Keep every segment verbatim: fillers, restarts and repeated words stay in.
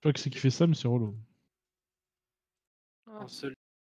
pas que c'est qui fait ça, mais c'est relou. On se...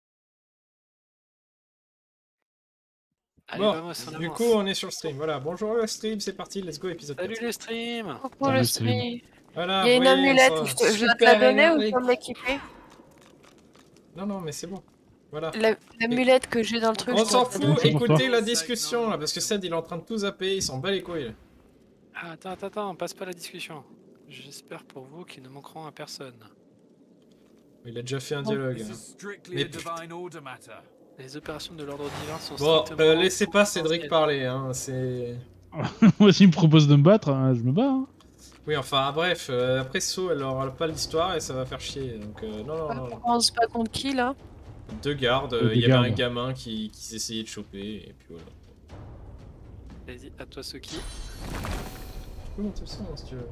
Allez, Bon, vamos, on du avance. coup, on est sur le stream. Voilà, bonjour le stream, c'est parti, let's go, épisode Salut quatre. le stream. Coucou Salut, le stream. stream. Voilà, Il y a une voyez, amulette, on je, sera te- je dois te super la donner ou énervé. je dois m'équiper? Non, non, mais c'est bon. Voilà. La- L'amulette que j'ai dans le truc, On je s'en dois te la fout, donner. écoutez la discussion là, parce que Ced il est en train de tout zapper, il s'en bat les couilles. Ah, attends, attends, attends, on passe pas la discussion. J'espère pour vous qu'ils ne manqueront à personne. Il a déjà fait un dialogue. This hein. is strictly Mais a divine order matter. Les opérations de l'ordre divin sont Bon, strictement... euh, laissez pas Cédric confidentielles. parler, hein, c'est... Moi, s'il me propose de me battre, hein, je me bats. Hein. Oui, enfin, bref, euh, après So, elle aura pas l'histoire et ça va faire chier, donc euh, non, non, non. non. On se bat contre qui là? Deux gardes, Euh, euh, il deux y avait un gardes. gamin qui, qui s'essayait de choper, et puis voilà. Vas-y, à toi Soki. Tu peux monter ça, hein, si tu veux.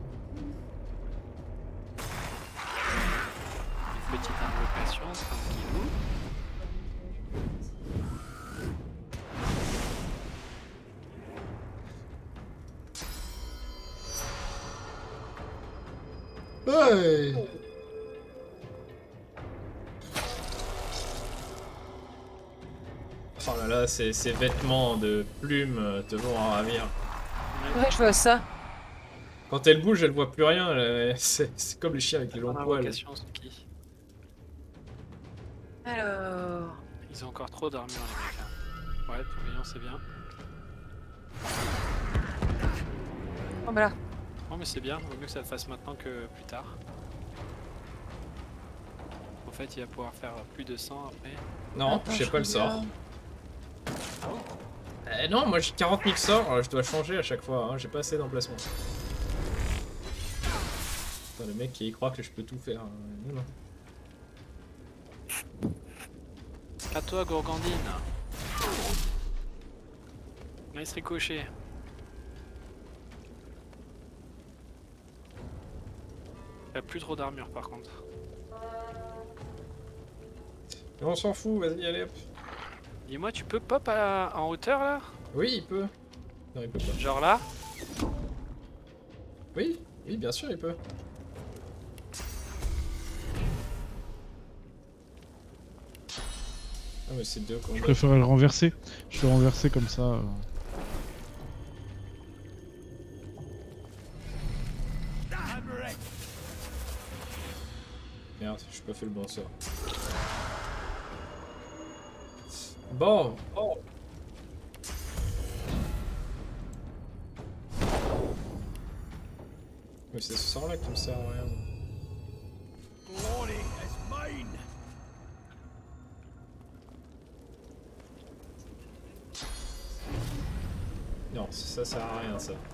Une petite invocation, tranquillou. Ouais. Oh là là, ces, ces vêtements de plumes euh, te vont en ravir. Ouais, je vois ça. Quand elle bouge, elle voit plus rien, elle- c'est c'est comme les chiens avec les longs En poils. invocation, Soki. Alors... Ils ont encore trop d'armure les mecs. Hein. Ouais, tourbillon c'est bien. Oh bah là. Non mais c'est bien, vaut mieux que ça le fasse maintenant que plus tard. En fait il va pouvoir faire plus de cent après. Non, Attends, je sais pas le sort. regarde. Eh non, moi j'ai quarante mille sorts, euh, je dois changer à chaque fois, hein, j'ai pas assez d'emplacement. Putain, le mec qui y croit que je peux tout faire. hein. Non, non. À toi Gourgandine. Nice ricochet. Il a plus trop d'armure par contre. Mais on s'en fout, vas-y, allez hop. Dis-moi, tu peux pop à- en hauteur là? Oui, il peut. Non, il peut pas. Genre là? Oui, oui, bien sûr, il peut. Ah, mais c'est deux Je combats. préférais le renverser. Je le renverser comme ça. euh. Merde, j'ai pas fait le bon sort. Bon. Oh. Mais c'est ce sort là qui me sert à rien. Glory is mine. Non, ça sert à rien ça.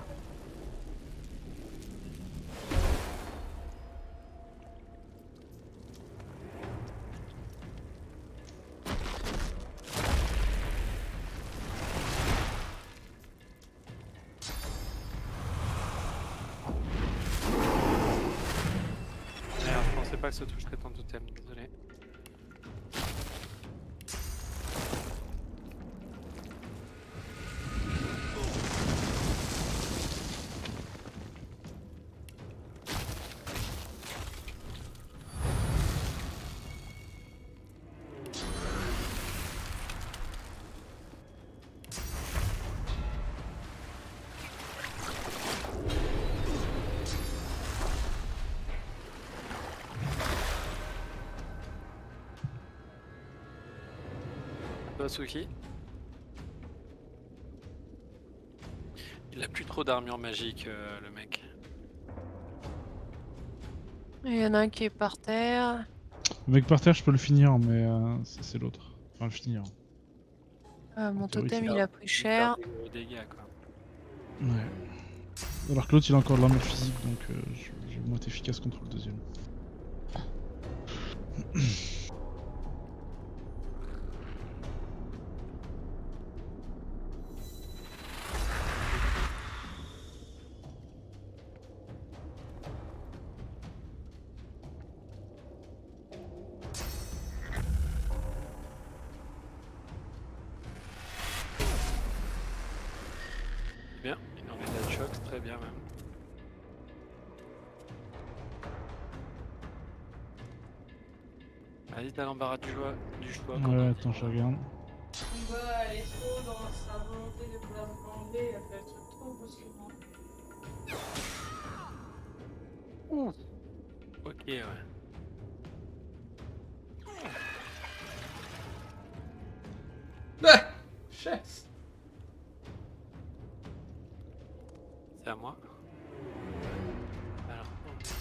Merde, je pensais pas que ça toucherait ton totem, désolé. Suki. Il a plus trop d'armure magique, euh, le mec. Il y en a un qui est par terre. Le mec par terre, je peux le finir, mais euh, c'est c'est l'autre. Enfin, le finir. Ah, mon théorie, totem c'est il a pris cher. Il fait des dégâts quoi. Ouais. Alors que l'autre, il a encore de l'armure physique, donc euh, je, je vais moins être efficace contre le deuxième. Bien, il en est de choc, très bien même. Vas-y, t'as l'embarras du choix. Du choix Ouais, Quentin. attends, je regarde. Bah, elle est trop dans sa volonté de vouloir me manger, elle fait le truc trop brusquement. Ouh. Ok, ouais. Ah chef. C'est à moi. Alors,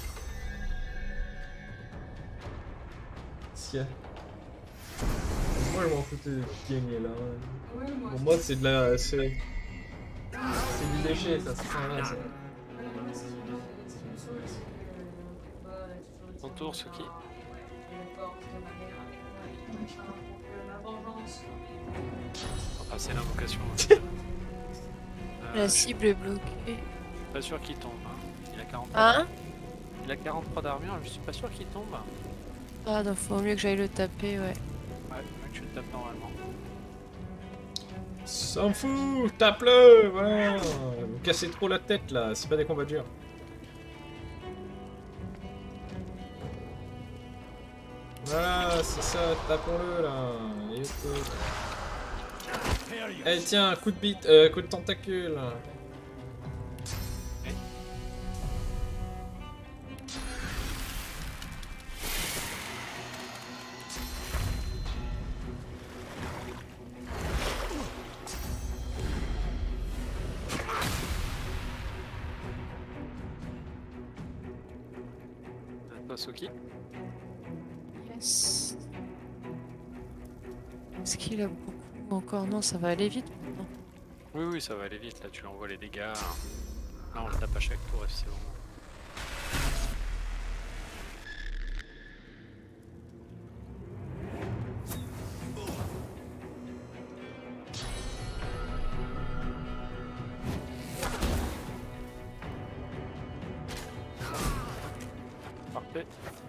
Tiens. Moi je m'en foutais de gagner là. Oui, moi Pour moi c'est de la. C'est c'est du déchet ça, ça sert à rien ça. moi, ce qui me ce qui me saoule, c'est que. Bah, elle a toujours été ton tour, Suki. le corps de ma mère avec moi, machin, donc euh, ma vengeance. Enfin, c'est l'invocation. Euh, La je suis cible est bloquée. pas sûr qu'il tombe. Hein. Il a quarante-trois Hein d'armure. Il a quarante-trois d'armure, je suis pas sûr qu'il tombe. Ah, donc faut mieux que j'aille le taper, ouais. Ouais, mieux que tu le tapes normalement. S'en fout, tape-le, voilà. Vous cassez trop la tête là, c'est pas des combats durs. Voilà, c'est ça, tapons-le là. Et hop. Here you Eh tiens, coup de bite, euh, coup de tentacule. À toi, Suki. Yes. Est-ce qu'il a beaucoup encore? Non, ça va aller vite maintenant. Oui, oui, ça va aller vite. Là, tu lui envoies les dégâts. Là, on le tape à chaque tour et c'est bon. Parfait.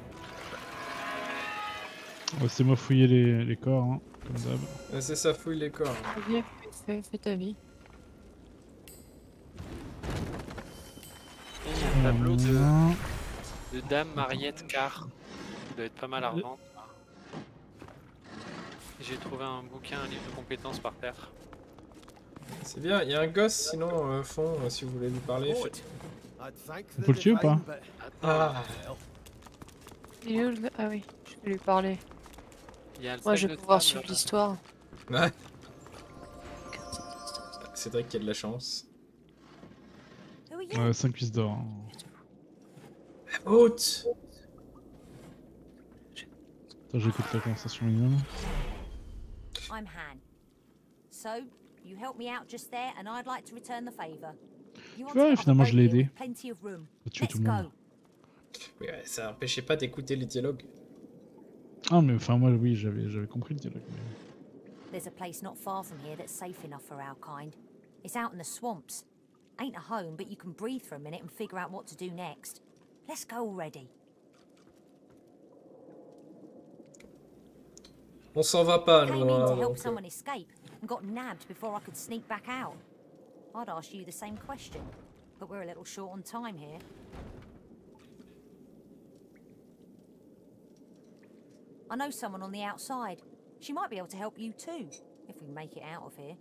Ouais, c'est moi fouiller les, les corps, hein, comme d'hab. Ouais, c'est ça, fouille les corps. Vas-y, fais, fais ta vie. Et il y a un tableau de, Voilà. de Dame Mariette Carr. Ça doit être pas mal à revendre. J'ai trouvé un bouquin, un livre de compétences par terre. C'est bien, il y a un gosse sinon euh, fond, euh, si vous voulez lui parler. Right. faites- I'd thank On the peut le tuer ou divine, pas? but Ah, Il est où le gars? Ah oui, je vais lui parler. Il y a le Moi, sac je vais de pouvoir table, suivre là. l'histoire. ouais. Cédric qui a de la chance. Ouais, cinq pièces d'or. Hein. Haute. Attends, j'écoute la conversation minimum. I'm Han. So, you helped me out just there, and I'd like to return the favor. You want Tu vois, to get off a finalement, je boat l'ai here aidé. with plenty of room. Faut tuer Let's tout le monde. go. Oui, ouais, ça empêchait pas d'écouter les dialogues. Ah, mais enfin, moi, oui, j'avais j'avais compris le dialogue. mais- There's a place not far from here that's safe enough for our kind. It's out in the swamps. Ain't a home, but you can breathe for a minute and figure out what to do next. Let's go already. On s'en va pas, Came nous. in Hein, to help donc, euh, someone escape and got nabbed before I could sneak back out. I'd ask you the same question, but we're a little short on time here. I know someone on the outside. She might be able to help you too, if we make it out of here.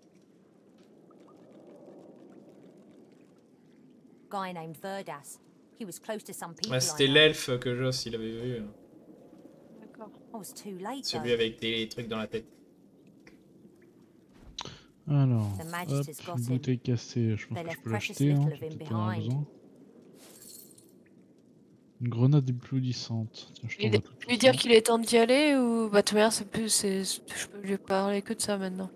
Guy named Verdas. He was close to some people. ouais, I c'était know. l'elfe que Joss il avait vu. hein. D'accord. I was too late Celui though. avec des trucs dans la tête. Alors, The hop, Majesty's got him. bouteille cassée, je pense They que je left peux precious l'acheter, hein, little j'ai of him peut-être pas en behind. besoin. Une grenade éblouissante. Tiens, je Lui, t'envoie tout, tout lui ça. dire qu'il est temps d'y aller ou bah de toute manière c'est plus c'est je peux lui parler que de ça maintenant.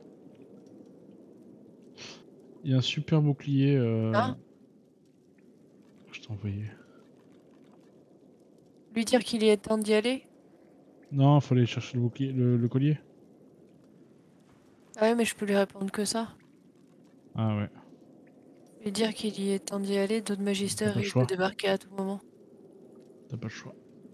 Il y a un super bouclier. Euh... Hein Je t'ai envoyé. Lui dire qu'il est temps d'y aller? Non, il faut aller chercher le bouclier, le, le collier. Ah ouais mais je peux lui répondre que ça. Ah ouais. Lui dire qu'il y est temps d'y aller, d'autres magistères T'as pas le risquent choix. de débarquer à tout moment. T'as pas le choix.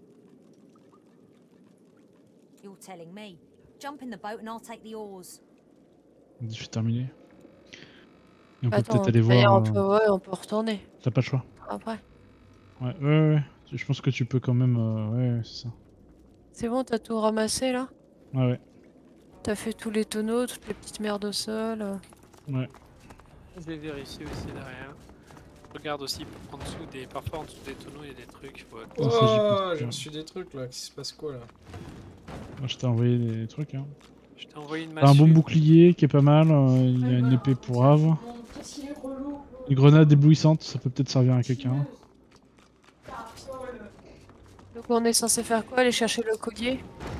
You're telling me. Jump in the boat and I'll take the oars. C'est terminé. Et on peut Attends, peut-être aller d'ailleurs, voir. on peut, euh, ouais, on peut retourner T'as pas le choix. après. Ouais, ouais, ouais. Je pense que tu peux quand même. euh, Ouais, ouais, c'est ça. C'est bon, t'as tout ramassé là? Ouais, ouais. T'as fait tous les tonneaux, toutes les petites merdes au sol. euh. Ouais. Je vais vérifier aussi derrière. Je regarde aussi en dessous des. Parfois en dessous des tonneaux il y a des trucs. Faut... Non, ça, j'y pense Oh, pas. j'ai reçu des trucs là, qui se passe quoi là? Moi, je t'ai envoyé des trucs. Hein. Je t'ai envoyé une T'as un massue. bon bouclier qui est pas mal. euh, Il y a Ouais, une voilà. épée pour Ave. Bon, qu'est-ce qu'il est relou. Une grenade éblouissante, ça peut peut-être servir à quelqu'un. Cartole. Donc on est censé faire quoi? Aller chercher le collier?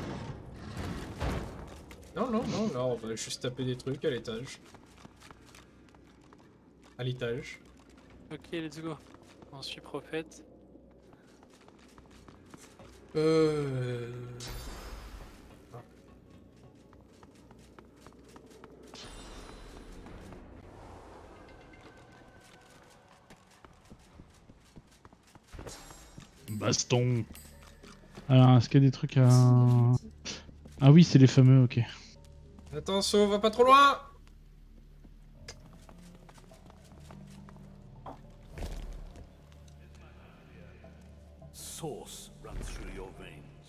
Non, non, non, là on va juste taper des trucs à l'étage. À l'étage. Ok, let's go. On suit prophète. Euh... Baston. Alors, est-ce qu'il y a des trucs à... Ah oui, c'est les fameux, ok. Attention, va pas trop loin! Sauce runs through your veins.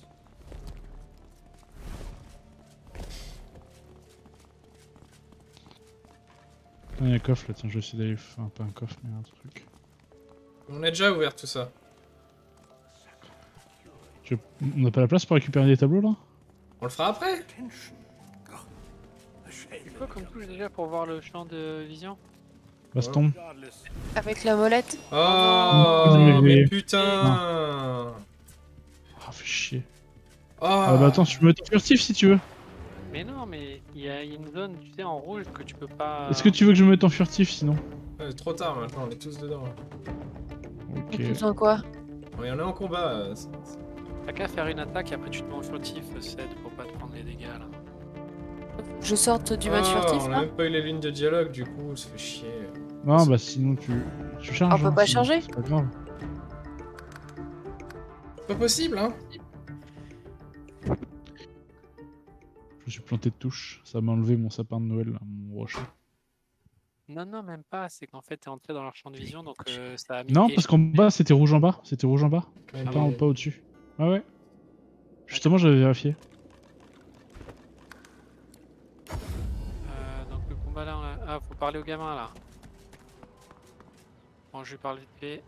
Ah, il y a un coffre là, tiens, je vais essayer d'aller... Enfin, pas un coffre, mais un truc. On a déjà ouvert tout ça. Je- On n'a pas la place pour récupérer des tableaux là? On le fera après? Tension. God, a shame. C'est quoi comme touche déjà pour voir le champ de vision? Baston. Regardless, Avec la molette? Oh, mais- mais mais- putain! Ah, fais chier. Oh. Ah bah attends, tu peux mettre furtif si tu veux. Mais non, mais il y a une zone, tu sais, en rouge que tu peux pas. Est-ce que tu veux que je me mette en furtif sinon? Ouais, trop tard maintenant, on est tous dedans. Ok. Ils ont quoi? Bon, il y en a en combat. euh, c'est- T'as qu'à faire une attaque et après tu te mets en furtif, Seth, pour pas te prendre les dégâts là. Je sorte du mode Oh, furtif on a là? même pas eu les lignes de dialogue du coup, ça fait chier. Non bah sinon tu... Tu charges. On peut hein, pas sinon, charger? C'est pas grave. Pas possible, hein? Je me suis planté de touche. Ça m'a enlevé mon sapin de Noël, là, mon rocher. Non, non, même pas, c'est qu'en fait t'es entré dans leur champ de vision donc euh, ça a mis. Non, et- parce qu'en bas c'était rouge en bas. C'était rouge en bas. Ouais, Pas, mais- en- pas au-dessus. Ah ouais. Justement, j'avais vérifié. Euh, donc le combat là, on a- ah, faut parler au gamin là. Bon, je lui parle vite fait.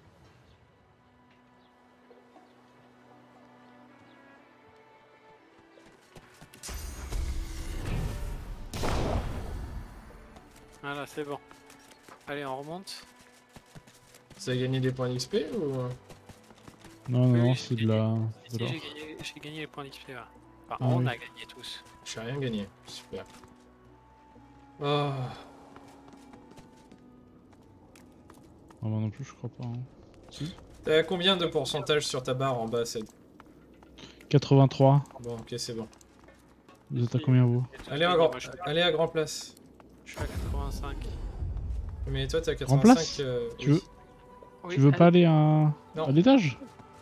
Voilà, c'est bon. Allez, on remonte. Ça a gagné des points d'X P ou... Non, non, Oui, non, oui, c'est j'ai de la... Si, de j'ai l'or. gagné, j'ai gagné les points d'X P là. Enfin, Ah on oui. a gagné tous. J'ai rien gagné, super. Oh. Non, moi non plus, je crois pas. hein. Si. T'as combien de pourcentage sur ta barre en bas, Seth? quatre-vingt-trois. Bon, ok, c'est bon. Vous êtes à combien vous? J'ai tout Allez, à gagné, grand... moi, je, suis- Allez à grand place. je suis à quatre-vingt-cinq. Mais toi, t'as Grand quatre-vingt-cinq. place euh, Tu oui. veux, Oui, tu veux pas aller à, Non. à l'étage?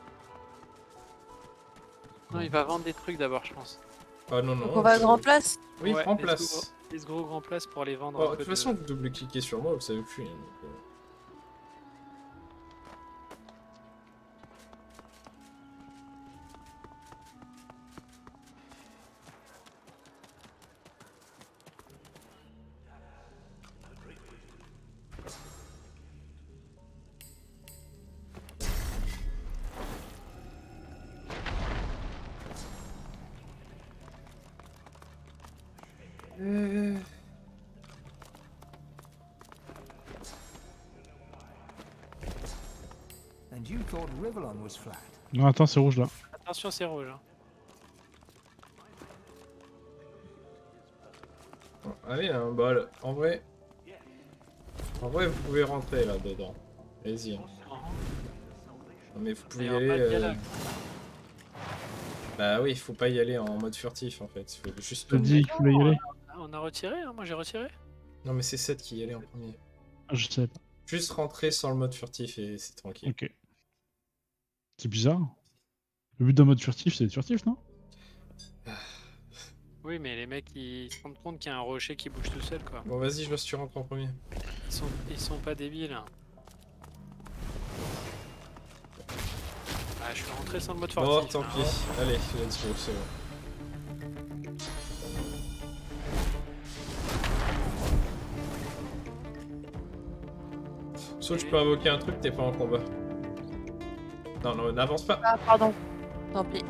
Non, il va vendre des trucs d'abord, je pense. Ah non, non. Donc on va à je- grand place? Oui, Ouais, grand let's place. go. Let's go, grand place pour les vendre. Oh, un de peu toute façon, vous double-cliquez sur moi, vous savez que je suis. hein, donc, euh. Euh, and you thought Rivellon was flat. Non, attends, c'est rouge là. Attention, c'est rouge. hein. bon, allez, hein, bah, le- en vrai. En vrai, vous pouvez rentrer là dedans. Allez-y. hein. Non, mais vous pouvez y Il y aura aller. pas de euh, dialogue. Bah oui, il faut pas y aller en mode furtif en fait. Il faut juste. Je te dis qu'il fallait y aller. Ah, on a retiré, hein, moi j'ai retiré. Non, mais c'est Seth qui y allait en premier. Ah, je sais pas. Juste rentrer sans le mode furtif et c'est tranquille. Ok. C'est bizarre. Le but d'un mode furtif, c'est d'être furtif, non? Oui, mais les mecs ils se rendent compte qu'il y a un rocher qui bouge tout seul quoi. Bon, vas-y, je vois si tu rentres en premier. Ils sont, ils sont pas débiles. hein. Ah, je suis rentré sans le mode Bon, fortif. tant hein. pis. Allez, let's go, c'est bon. Sauf que je peux invoquer un truc, t'es pas en combat. Non, non, n'avance pas. Ah, pardon. Tant pis.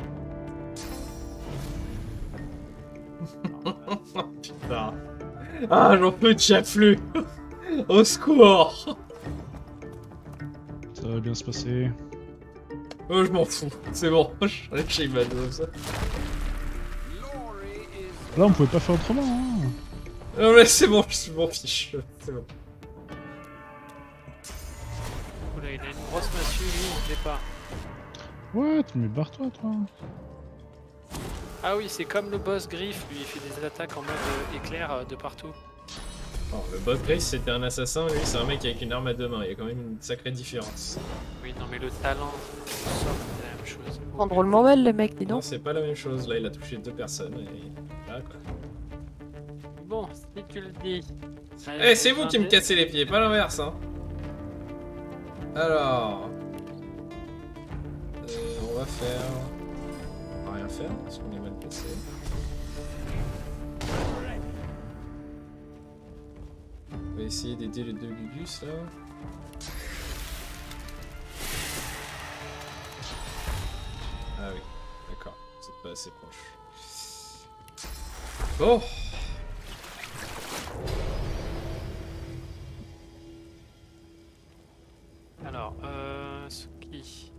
Putain. Ah, j'en peux déjà plus. Au secours. Ça va bien se passer. Oh, je m'en fous. C'est bon. Je chez Manos. Là, on pouvait pas faire autrement. Hein. Non, mais c'est bon, je m'en fiche. C'est bon. Oula, il a une grosse massue, lui, il ne plaît pas. Ouais, mais barre-toi, toi. Ah oui, c'est comme le boss Griff, lui, il fait des attaques en mode euh, éclair euh, de partout. Alors, le boss Grace, c'était un assassin, lui, c'est un mec avec une arme à deux mains. Il y a quand même une sacrée différence. Oui, non, mais le talent, c'est la même chose. Prends drôlement mal, le mec, dis Non, donc. c'est pas la même chose. Là, il a touché deux personnes et. Là, quoi. Bon, si tu le dis. Eh, c'est vous qui me cassez les pieds, pas l'inverse, hein. Alors. Euh, on va faire. On va rien faire parce qu'on est mal placé. On va essayer d'aider les deux Gugus là. Ah oui, d'accord, c'est pas assez proche. Bon. Alors, euh. Suki.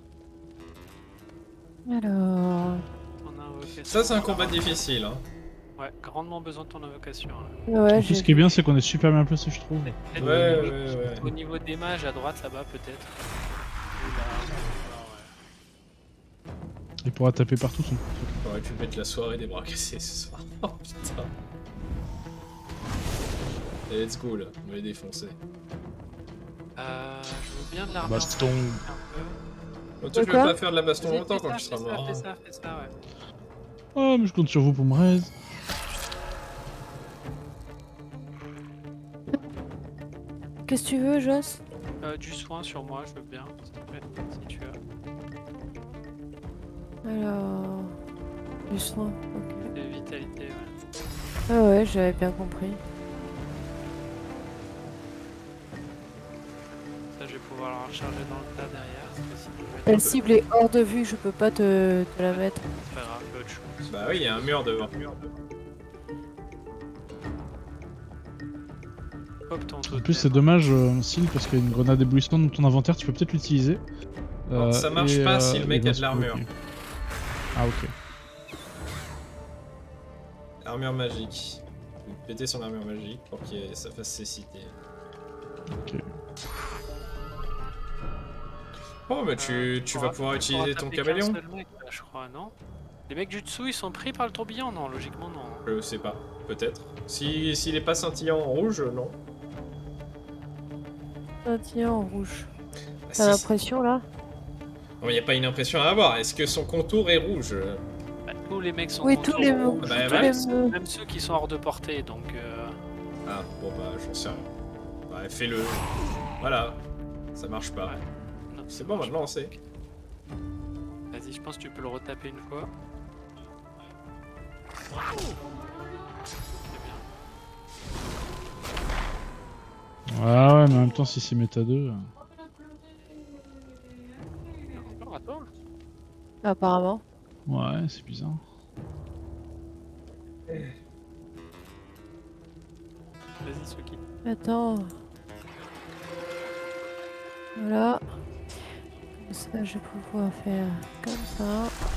Alors... Ton invocation. Ça, c'est un combat difficile, hein. Ouais, grandement besoin de ton invocation. Là. Ouais, En plus, j'ai... ce qui est bien, c'est qu'on est super bien placé, je trouve. Peut-être Ouais, au- ouais, ouais. Au niveau des mages, à droite là-bas, peut-être. Ou là, là, ouais. Il pourra taper partout son truc. Faudrait que tu mettes la soirée des bras cassés ce soir. Oh putain. Et let's go là, on va les défoncer. Euh, je veux bien de l'armure. Baston. Un peu. Oh, toi, tu veux Quoi pas faire de la baston Vas-y, longtemps fais quand ça, tu seras fais ça, mort. Fais hein. ça, fais ça, ouais. Oh, mais je compte sur vous pour me raise. Qu'est-ce que tu veux, Joss? Euh, du soin sur moi, je veux bien, s'il te plaît, si tu as. Alors... Du soin, ok. De vitalité, ouais. Ah ouais, j'avais bien compris. Ça, je vais pouvoir la recharger dans le tas derrière. Parce que sinon, je vais être La un peu- cible est hors de vue, je peux pas te, te la mettre. C'est pas grave, je fais autre chose. Bah oui, il y a un mur devant. Hop, ton En totem. plus, c'est dommage, euh, Syl, parce qu'il y a une grenade éblouissante dans ton inventaire, tu peux peut-être l'utiliser. Non, ça marche et, pas euh, si le et mec ben, a de c'est l'armure. bloqué. Ah, ok. Armure magique. Il faut péter son armure magique pour que ça fasse cécité. Ok. Oh, mais tu, Euh, tu pourras- vas pouvoir tu utiliser pourras ton taper qu'un caméléon. seul mec, là, je crois, non? Les mecs du dessous, ils sont pris par le tourbillon? Non, logiquement, non. Je sais pas, peut-être. Si s'il est pas scintillant en rouge, non. Ah tiens, en rouge. Ah, T'as si, l'impression, là? il n'y a pas une impression à avoir. Est-ce que son contour est rouge? Bah, tous les mecs sont Oui, contours tous les... rouges, Bah, tous bah, les... même, même ceux qui sont hors de portée, donc... Euh... Ah, bon bah, j'en sais rien. Bah, fais-le. Voilà. Ça marche pas. Ouais. non, C'est ça bon, marche maintenant on sait. pas. Vas-y, je pense que tu peux le retaper une fois. C'est bien. Ah ouais, mais en même temps, si c'est méta deux... euh, Encore, attends. Apparemment. Ouais, c'est bizarre. Vas-y, ceux qui... Attends. Voilà. Comme ça, je vais pouvoir faire comme ça.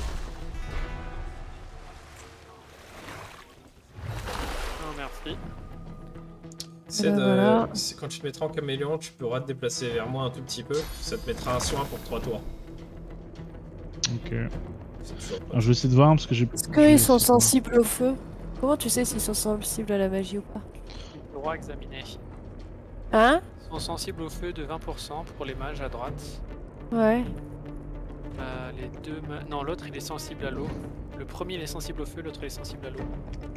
Non, merci. C'est Voilà, de... voilà. c'est quand tu te mettras en caméléon, tu pourras te déplacer vers moi un tout petit peu. Ça te mettra un soin pour trois tours. Ok. C'est toujours pas. Alors, je vais essayer de voir, parce que j'ai... Est-ce qu'ils sont sensibles au feu? Comment tu sais s'ils sont sensibles à la magie ou pas? Droit examiné. Hein? Ils sont sensibles au feu de vingt pour cent pour les mages à droite. Ouais. Euh, les deux ma- Non, l'autre il est sensible à l'eau. Le premier il est sensible au feu, l'autre il est sensible à l'eau.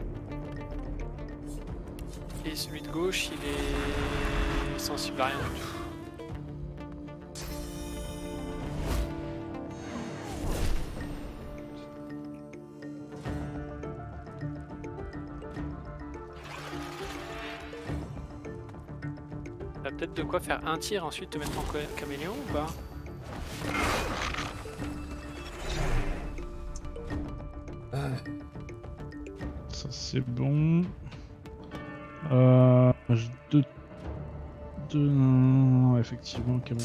Et celui de gauche il est sensible à rien du tout. peut-être de quoi faire un tir, ensuite te mettre en ca- caméléon ou pas? Ah, Ça c'est bon. Euh, j'ai deux... deux... Non, effectivement, caméléon.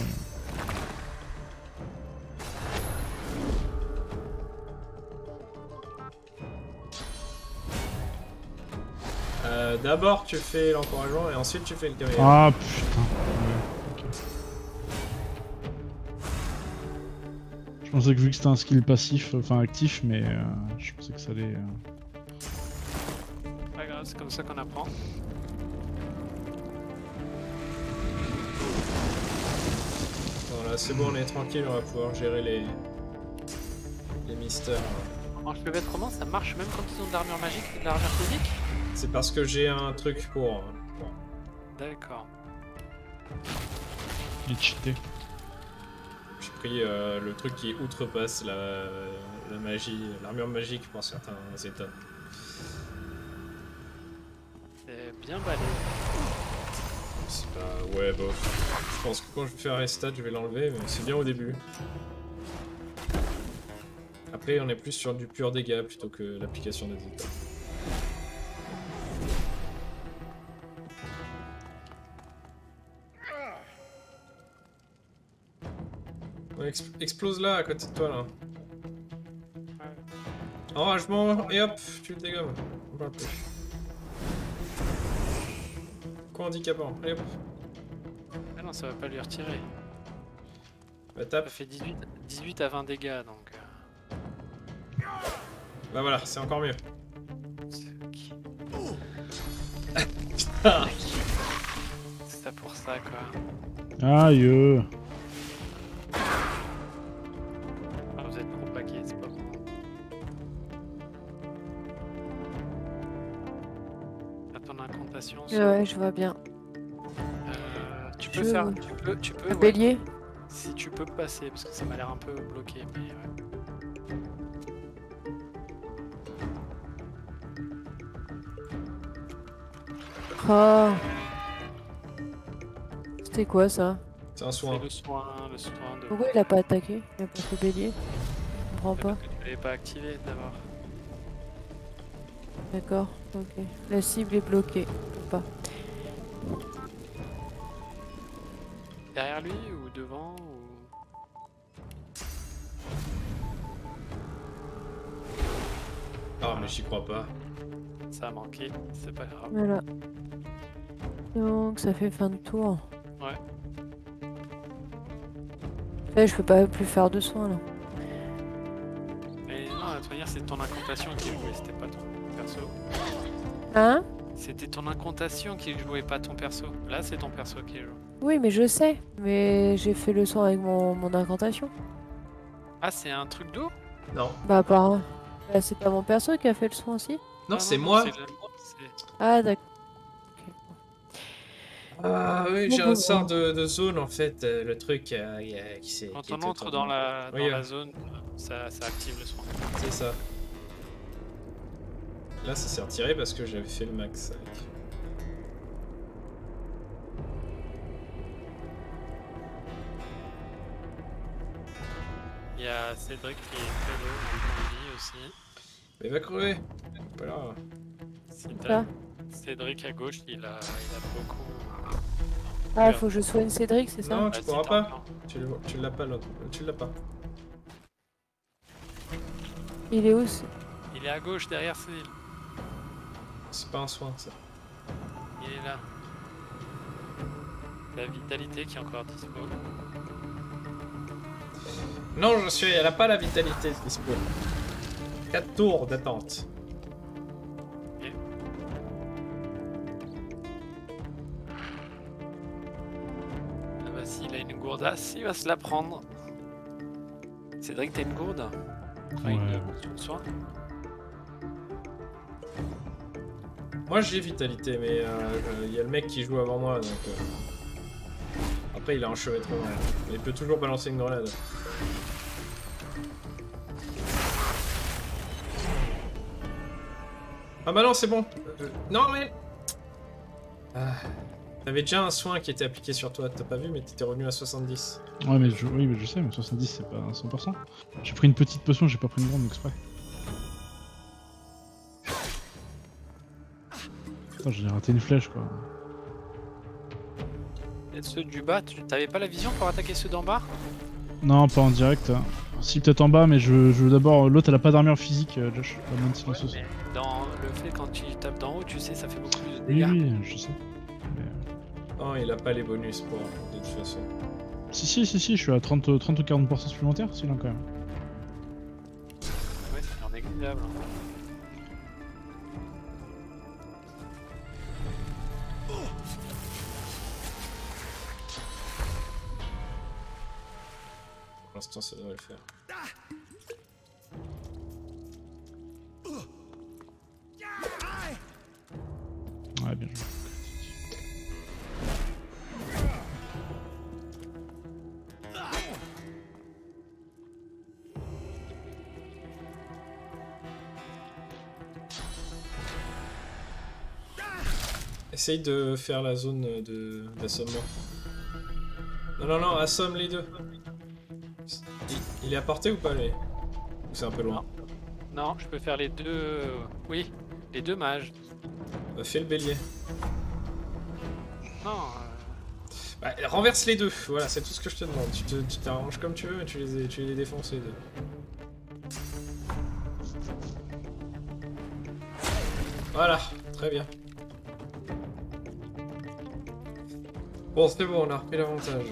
euh, D'abord tu fais l'encouragement et ensuite tu fais le caméléon. Ah putain. Ouais, ok. Je pensais que vu que c'était un skill passif, enfin actif, mais euh, je pensais que ça allait... euh, Pas grave, c'est comme ça qu'on apprend. Voilà, c'est bon, on est tranquille, on va pouvoir gérer les, les mystères. Alors, je peux mettre comment? Ça marche même quand ils ont de l'armure magique et de l'armure physique? C'est parce que j'ai un truc pour... pour- D'accord. Il est cheaté. J'ai pris euh, le truc qui outrepasse la, la magie, l'armure magique pour certains états. C'est bien balé. C'est pas... Ouais, bof. Je pense que quand je vais faire restat, je vais l'enlever, mais c'est bien au début. Après, on est plus sur du pur dégâts plutôt que l'application des états. Ouais, ex- explose là, à côté de toi, là. Enragement, et hop, tu le dégommes. On parle plus. Quoi handicapant, allez hop. Ah non, ça va pas lui retirer. Bah Ça tape. fait dix-huit, dix-huit à vingt dégâts donc. euh, Bah voilà, c'est encore mieux. c'est ok. Putain. C'est ça pour ça quoi. Aïe euh. Ah, vous êtes trop paquet, c'est pas bon. T'as ton incantation. sur- Ouais, je vois bien. Euh, tu peux Je- faire. Tu peux. Tu peux Un ouais. bélier? Si tu peux passer, parce que ça m'a l'air un peu bloqué, mais ouais. Oh. C'était quoi ça? C'est un C'est soin. le soin, le soin de. Pourquoi il a pas attaqué? Il a pas fait bélier? Je comprends pas. Parce que tu l'avais pas activé d'abord. D'accord, ok. La cible est bloquée. Ou pas. Derrière lui ou devant ou. Ah mais j'y crois pas. Ça a manqué, c'est pas grave. Voilà. Donc ça fait fin de tour. Ouais. Là, je peux pas plus faire de soins là. Mais non, à toute manière, c'est ton incantation qui jouait, c'était pas ton perso. Hein? C'était ton incantation qui jouait, pas ton perso. Là, c'est ton perso qui joue. Oui, mais je sais. Mais j'ai fait le soin avec mon, mon incantation. Ah, c'est un truc d'eau? Non. Bah, apparemment. Bah, c'est pas mon perso qui a fait le soin aussi. Non, Ah, c'est moi. c'est le- c'est- Ah, d'accord. Ah oui, Bon, j'ai bon, un sort bon. de, de zone en fait, euh, le truc euh, y a- qui s'est... Quand qui on était entre autour dans de- la, dans Oui, la ouais. zone, ça, ça active le soin. C'est ça. Là, ça s'est retiré parce que j'avais fait le max avec. Il y a Cédric qui est très low, on dit aussi. Mais va crever. Voilà. Cédric, Ah. Cédric à gauche, il a, il a beaucoup. Ah, faut que je soigne Cédric, c'est ça? Non, tu Vas-y, pourras t'en pas. prends. Tu, le- tu l'as pas l'autre. Tu l'as pas. Il est où? ce- Il est à gauche derrière Cédric. C'est pas un soin ça. Il est là. La vitalité qui est encore dispo. Non, je suis. Elle a pas la vitalité dispo. quatre tours d'attente. Ah bah s'il a une gourdasse, il va se la prendre. Cédric, t'as une gourde? Enfin, une Ouais. potion de soin. Moi j'ai vitalité, mais il y a le mec qui joue avant moi donc. euh, Après, il a un chevêtrement. Mais il peut toujours balancer une grenade. Ah bah non, c'est bon. Euh, non mais. Ah. T'avais déjà un soin qui était appliqué sur toi, t'as pas vu, mais t'étais revenu à soixante-dix. Ouais, mais je, oui, mais je sais, mais soixante-dix c'est pas cent pour cent. J'ai pris une petite potion, j'ai pas pris une grande exprès. Putain, j'ai raté une flèche quoi. Et ceux du bas, tu t'avais pas la vision pour attaquer ceux d'en bas? Non, pas en direct. Hein. Si, peut-être en bas, mais je, je veux d'abord. L'autre, elle a pas d'armure physique, euh, Josh. La main de silencieuse. Ouais, mais dans le fait, quand tu tapes d'en haut, tu sais, ça fait beaucoup plus de Oui, dégâts. oui, je sais. Non, il a pas les bonus pour, de toute façon. Si, si, si, si, je suis à trente, trente ou quarante pour cent supplémentaire, si, là, quand même. Ouais, c'est négligeable. Pour l'instant, ça devrait le faire. Ouais, bien joué. Essaye de faire la zone de d'assommement. Non, non, non, assomme les deux. Il, il est à portée ou pas, lui? Ou c'est un peu loin? Non, je peux faire les deux... euh, Oui, les deux mages. Bah, fais le bélier. Non, euh, Bah, renverse les deux, voilà, c'est tout ce que je te demande. Tu te- tu t'arranges comme tu veux, mais tu les, tu les défonces les deux. Voilà, très bien. Bon, c'est bon, on a repris l'avantage.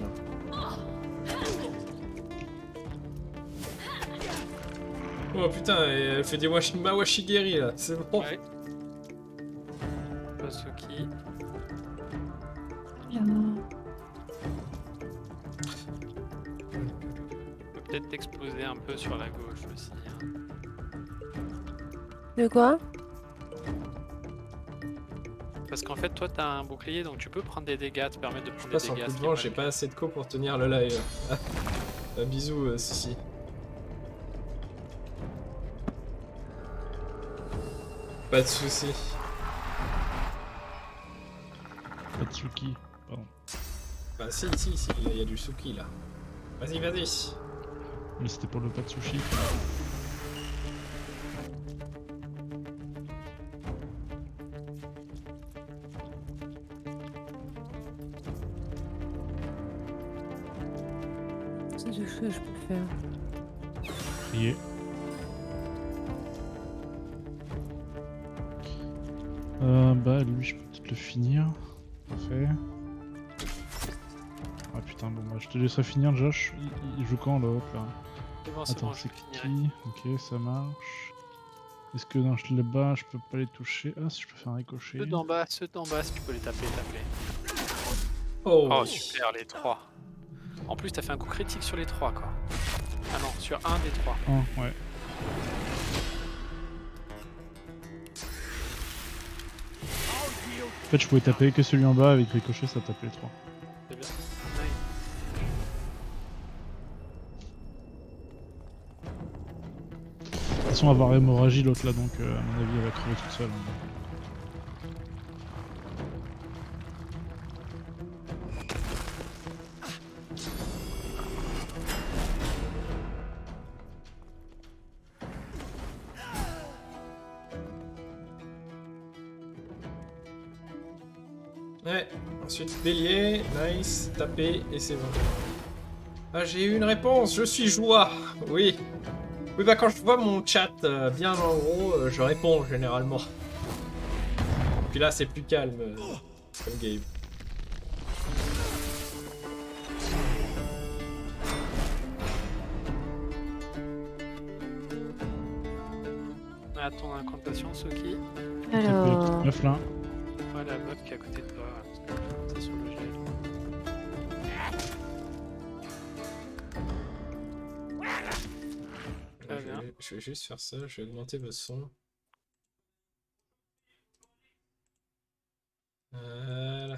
Oh putain, elle fait des washi mawashigiri là, c'est bon. ouais. Basuki. Là. Je peux peut-être t'exploser un peu sur la gauche aussi. hein. De quoi? Parce qu'en fait, toi, t'as un bouclier, donc tu peux prendre des dégâts, te permettre de Je prendre passe des en dégâts. coup de ce qui est vent, pas j'ai le pas assez de co pour tenir le live. Un bisou, euh, Sissi. Pas de soucis. Pas de Suki. Pardon. Bah si, si, si, il y a du Suki là. Vas-y, vas-y. Mais c'était pour le pas de sushi. C'est tout ce que je peux faire. Prier. Euh, bah lui je peux peut-être le finir. Parfait. Ah putain bon bah je te laisserai finir Josh. Il, il joue quand l'autre là? C'est bon, c'est Attends bon, je c'est finirai. qui? Ok ça marche. Est-ce que dans les bas je peux pas les toucher? Ah si je peux faire un ricochet. Ceux d'en bas, ceux d'en bas, si tu peux les taper, taper. Oh, Oh, super, les trois. En plus, t'as fait un coup critique sur les trois, quoi. Ah non, sur un des trois. Oh, ouais. En fait je pouvais taper que celui en bas avec ricochet ça tapait les trois. C'est bien. De toute façon avoir hémorragie l'autre là donc euh, à mon avis elle va crever toute seule. hein. Ouais, ensuite bélier, nice, taper et c'est bon. Ah, j'ai eu une réponse, je suis joie. Oui. Oui, bah quand je vois mon chat euh, bien en gros, euh, je réponds généralement. Puis là, c'est plus calme euh, comme game. À ton incantation, Soki. Taper la Alors, petite meuf là. Ouais, la meuf qui est à côté de toi. C'est sur le gel. Très je, bien. vais, je vais juste faire ça, je vais augmenter votre son. Voilà.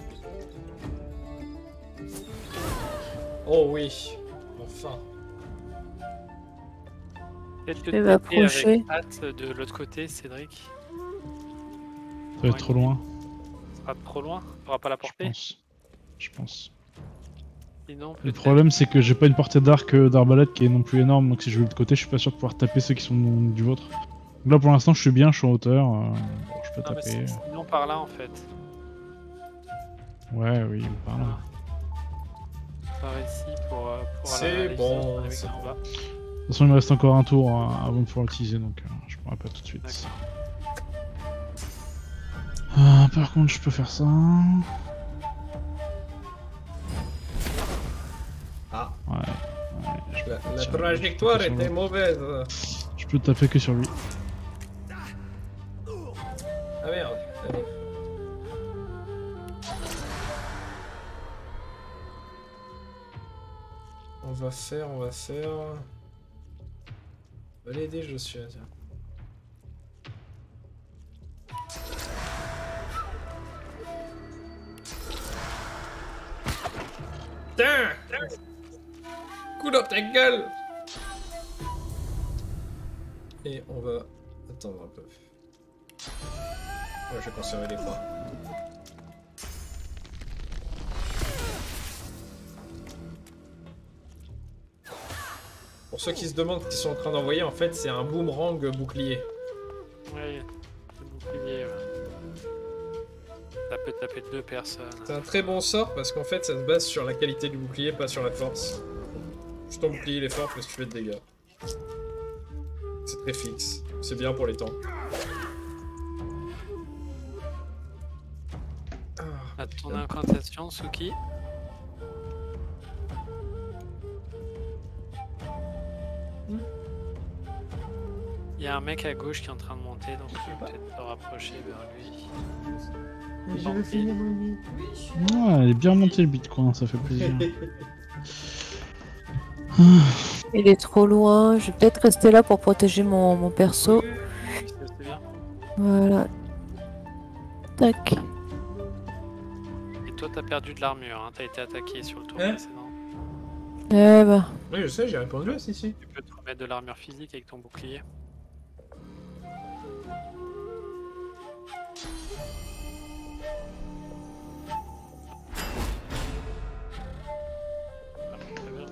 Oh oui, enfin. Peut-être que Je vais de taper m'approcher. avec hâte de l'autre côté, Cédric. Ça va être trop loin. sera trop loin, tu pourras pas la Je porter. pense. Je pense. Sinon, Le peut-être- problème, c'est que j'ai pas une portée d'arc euh, d'arbalète qui est non plus énorme, donc si je vais de l'autre côté, je suis pas sûr de pouvoir taper ceux qui sont du vôtre. Donc là, pour l'instant, je suis bien, je suis en hauteur. euh, bon, je peux Non, mais taper. c'est- sinon par là en fait. Ouais, oui, par là. Par ici pour, euh, pour C'est aller bon, avec c'est en bas. De toute façon, il me reste encore un tour euh, avant de pouvoir l'utiliser, donc euh, je pourrais pas tout de suite. D'accord. Euh, par contre, je peux faire ça. Ah, Ouais. ouais je, la, la Tiens, trajectoire je peux taper était sur mauvaise. je peux taper que sur lui. Ah merde. Allez. On va faire, on va faire... On va l'aider, je suis. Tiens. Tiens! Coup dans ta gueule! Et on va attendre un peu. Ouais, je vais conserver les points. Pour ceux qui se demandent ce qu'ils sont en train d'envoyer, en fait, c'est un boomerang bouclier. Ouais, le bouclier. Ouais. Ça peut taper deux personnes. C'est un très bon sort parce qu'en fait, ça se base sur la qualité du bouclier, pas sur la force. Plus ton bouclier il est fort, plus tu fais de dégâts. C'est très fixe. C'est bien pour les temps. Ah, À ton incantation, Suki. Il y a un mec à gauche qui est en train de monter, donc je vais peut-être te rapprocher vers lui. je vais finir mon nuit. Ouais, elle est bien montée le bitcoin, ça fait plaisir. Il est trop loin. Je vais peut-être rester là pour protéger mon, mon perso. C'est bien. Voilà. Tac. Et toi, t'as perdu de l'armure, hein. T'as été attaqué sur le tour Hein précédent. Eh bah. Oui, je sais, j'ai répondu à si, si. Tu peux te remettre de l'armure physique avec ton bouclier. Ah, très bien.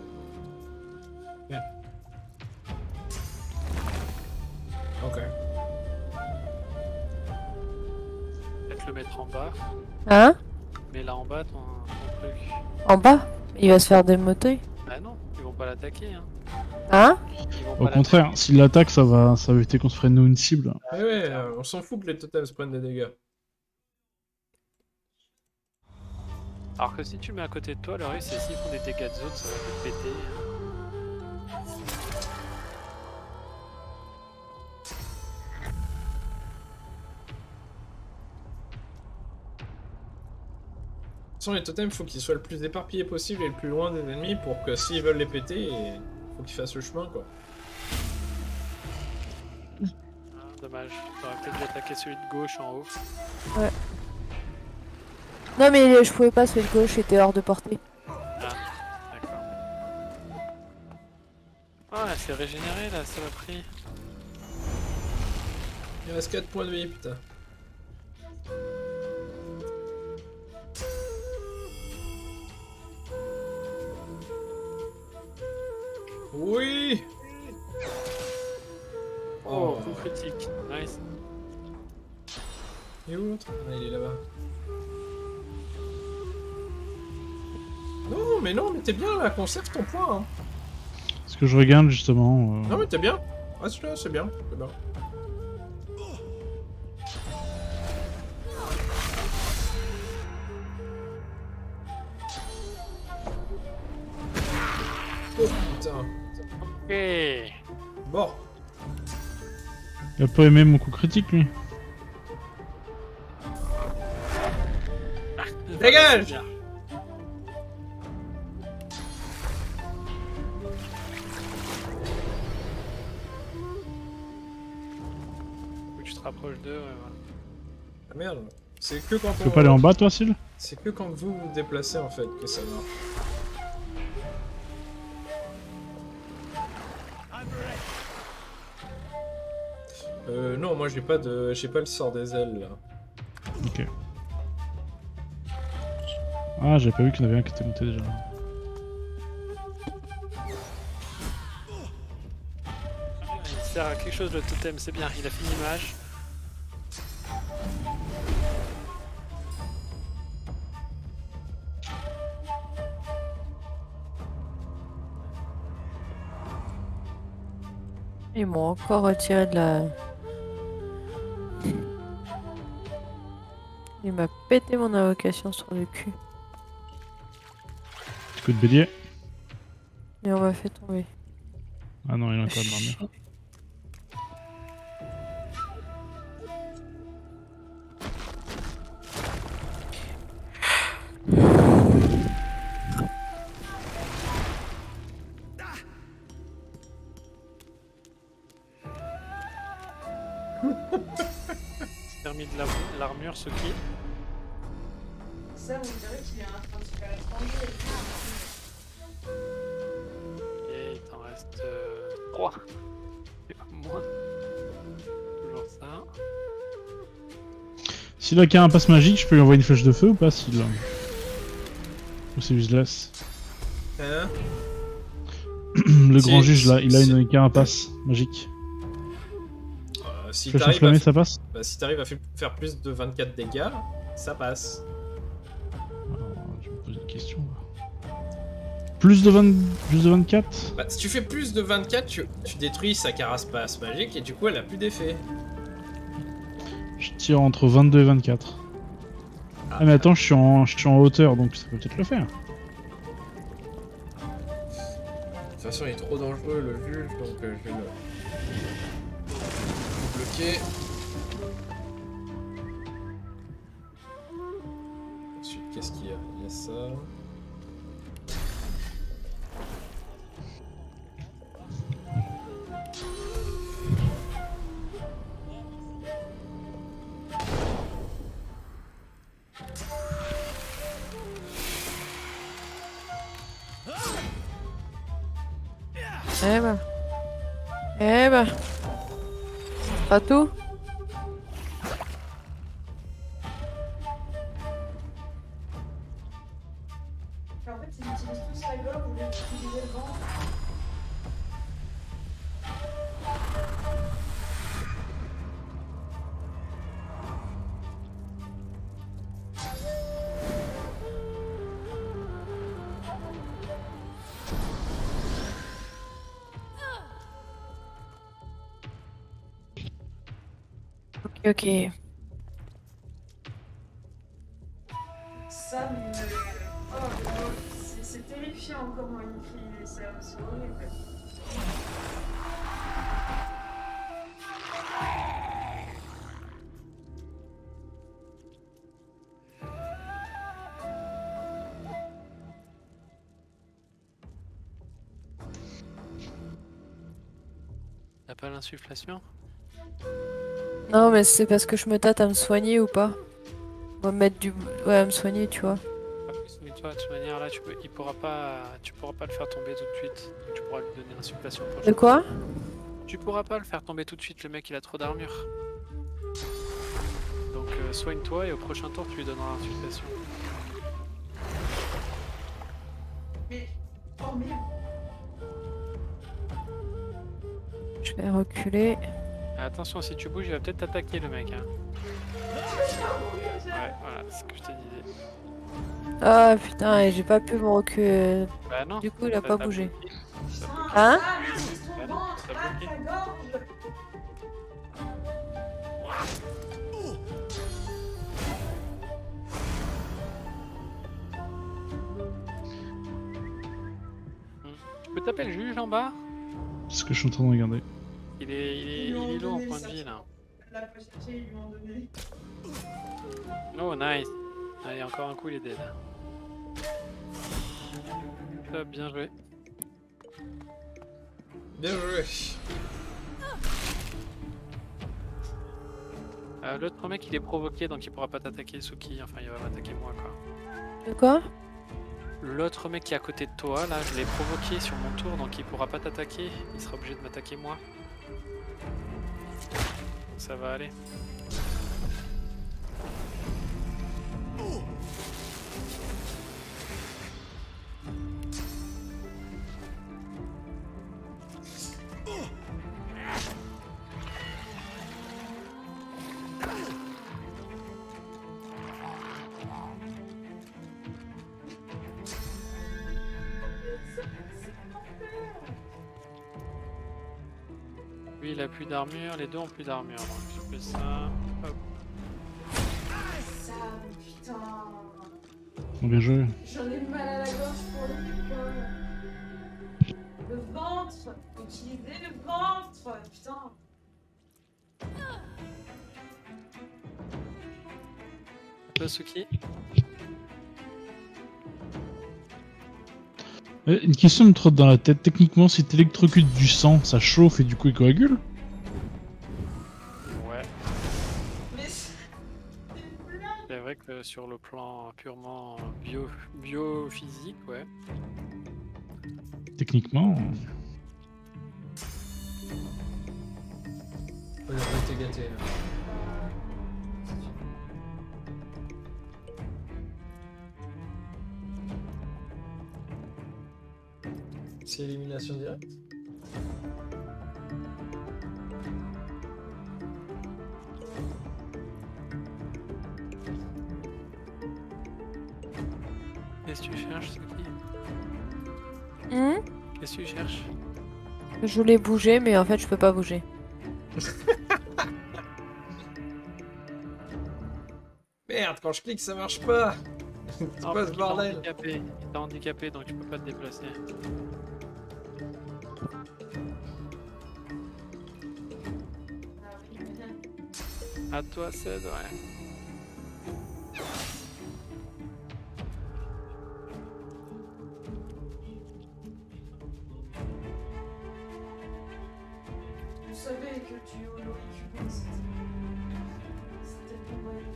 Ok. Peut-être le mettre en bas. Hein? Mets là en bas ton, ton truc. En bas? Il va se faire démoter. Ah non, ils vont pas l'attaquer, hein. Hein? Ils vont Au pas l'attaquer. contraire, s'il l'attaque, ça va, ça va éviter qu'on se prenne nous une cible. Ouais, ouais, euh, on s'en fout que les totems se prennent des dégâts. Alors que si tu le mets à côté de toi, le risque c'est s'ils font des dégâts de zone, ça va te péter. De toute façon, les totems, faut qu'ils soient le plus éparpillés possible et le plus loin des ennemis pour que s'ils veulent les péter, il faut qu'ils fassent le chemin, quoi. Ah, dommage, t'aurais peut-être dû attaquer celui de gauche en haut. Non mais je pouvais pas, celui de gauche était hors de portée. D'accord. Ah, elle s'est régénérée là, ça l'a pris. Il reste quatre points de vie, putain. Oui. Oh, coup critique, nice. Il est où l'autre? Ah, il est là-bas. Non, mais non, mais t'es bien là, conserve ton point. Hein. Ce que je regarde justement. euh, Non, mais t'es bien. Reste là, c'est bien. C'est bien. Oh putain. Ok. Bon. Il a pas aimé mon coup critique lui. Dégage. Bien. Faut que tu te rapproches d'eux, ouais, voilà. Ah merde. C'est que quand Tu on... peux pas aller en bas toi, Syl? C'est que quand vous vous déplacez en fait que ça marche. Euh non, moi j'ai pas de j'ai pas le sort des ailes là. Ok. Ah, j'avais pas vu qu'il y en avait un qui était monté déjà. Il sert à quelque chose le totem, c'est bien, il a fait une image. Ils m'ont encore retiré de la... Il m'a pété mon invocation sur le cul. Petit coup de bélier. Et on m'a fait tomber. Ah non, il a encore de l'armure. Permis de l'armure, ce qui. Ça, on dirait qu'il est en train de se faire étranger. Et il t'en reste euh, trois. Et pas moins. Toujours ça. S'il a qu'un impasse magique, je peux lui envoyer une flèche de feu ou pas s'il... Ou c'est useless. Hein? Le Si- grand juge là, il a si- une carapace magique. Euh, si Flèche t'arrives enflammée, à, ça passe? bah, si t'arrives à fa- faire plus de vingt-quatre dégâts, ça passe. Alors, je me pose une question là. Plus de, vingt... plus de vingt-quatre? Bah, si tu fais plus de vingt-quatre, tu, tu détruis sa carapace magique et du coup elle a plus d'effet. Je tire entre vingt-deux et vingt-quatre. Ah mais attends, je suis en, je suis en hauteur donc ça peut peut-être le faire. De toute façon, il est trop dangereux le juge, donc euh, je vais le le bloquer. Ensuite, qu'est-ce qu'il y a? Il y a ça. Eh ben. Eh ben. Pas tout. En fait, ils utilisent tous la gorge au lieu d'utiliser le ventre. Ok, ok. Ça me... Oh, oh, c'est- c'est terrifiant comment il crie, ça, c'est horrible. T'as pas l'insufflation? Non, mais c'est parce que je me tâte à me soigner ou pas. On va me mettre du... Ouais, à me soigner, tu vois. Mais toi, de toute manière, là, tu peux, il pourra pas, tu pourras pas le faire tomber tout de suite. Donc tu pourras lui donner l'insufflation De prochaine. quoi? Tu pourras pas le faire tomber tout de suite, le mec il a trop d'armure. Donc euh, soigne-toi et au prochain tour tu lui donneras l'insufflation. Mais... Oh merde. Je vais reculer. Attention, si tu bouges, il va peut-être t'attaquer le mec. Hein. Ouais, voilà, c'est ce que je te disais. Ah putain, et j'ai pas pu me reculer. Bah non. Du coup, il a ça pas t'a bougé. bloqué. Ça t'a bloqué. Hein? Ah, mais utilise ton Bah non, ventre, ça ah, bloqué. ta gorge. Tu peux taper le juge en bas? C'est ce que je suis en train de regarder. Il est, il est, Ils lui ont il est low en donné point de ça. vie là. La pas cherché, ils lui ont donné. Oh nice. Allez, encore un coup, il est dead. Top, bien joué. Bien joué. Euh, L'autre mec il est provoqué donc il pourra pas t'attaquer Suki, enfin il va m'attaquer moi quoi. De quoi? L'autre mec qui est à côté de toi là, je l'ai provoqué sur mon tour donc il pourra pas t'attaquer, il sera obligé de m'attaquer moi. Donc ça va aller. Lui il a plus d'armure, les deux ont plus d'armure. Donc je fais ça. Hop. Ça, putain. Bien joué. J'en ai mal à la gorge pour le quoi. Le ventre. Utilisez le ventre. Putain. Tosuki. Euh, Une question me trotte dans la tête. Techniquement, si t'électrocutes du sang, ça chauffe et du coup il coagule. Ouais. Mais c'est une blague. C'est vrai que sur le plan purement bio, biophysique, ouais. Techniquement. On a pas été gâtés là. C'est élimination directe. Qu'est-ce que tu cherches, Suki? Hmm Qu'est-ce que tu cherches? Je voulais bouger, mais en fait, je peux pas bouger. Merde, quand je clique, ça marche pas. C'est Non, quoi parce ce qu'il t'a bordel? handicapé. Il t'a handicapé, donc tu peux pas te déplacer. Ah oui, mais- À toi, Ced, ouais. Vous savez que tu es au Loricubin, c'était. C'était pour moi.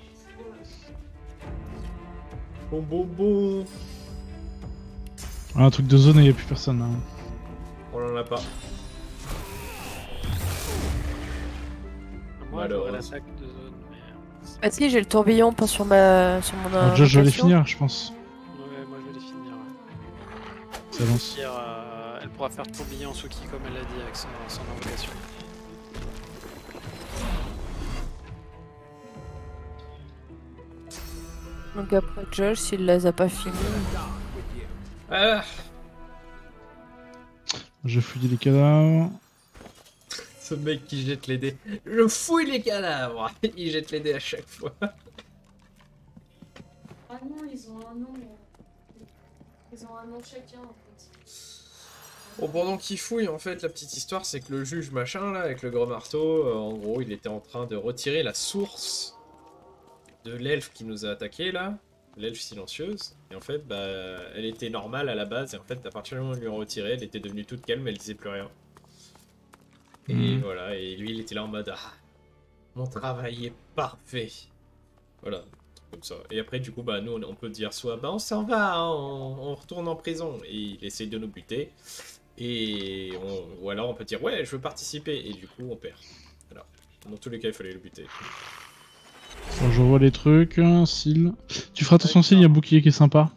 Bon, bon, bon. Un truc de zone et y a plus personne. Hein. On en a pas. Moi, j'aurais Malheureuse. l'attaque de zone, mais. euh, Bah si, j'ai le tourbillon pas sur ma sur mon Alors, déjà, je vais les invocation. finir, je pense. Ouais, moi je vais les finir. Ouais. Ça avance. Pire, euh, elle pourra faire tourbillon Suki comme elle l'a dit avec son, son invocation. Donc après Josh, s'il les a pas finis. Ah, Je fouille les cadavres. ce mec qui jette les dés. Je fouille les cadavres. Il jette les dés à chaque fois. Ah non, ils ont un nom. euh, Ils ont un nom chacun en fait. Bon, pendant qu'il fouille, en fait, la petite histoire, c'est que le juge machin, là, avec le gros marteau, euh, en gros, il était en train de retirer la source de l'elfe qui nous a attaqué, là. L'elfe silencieuse. Et en fait, bah, elle était normale à la base, et en fait, à partir du moment où ils lui ont retiré, elle était devenue toute calme, elle disait plus rien. Et Mhm. voilà, et lui, il était là en mode, ah, mon travail est parfait. Voilà, comme ça. Et après, du coup, bah, nous, on on peut dire soit, bah, on s'en va, hein, on, on retourne en prison. Et il essaye de nous buter. Et on- ou alors on peut dire ouais je veux participer et du coup on perd. Voilà. Dans tous les cas il fallait le buter. Alors, je revois les trucs. Seal. Tu feras attention, Seal, il y a un bouclier qui est sympa.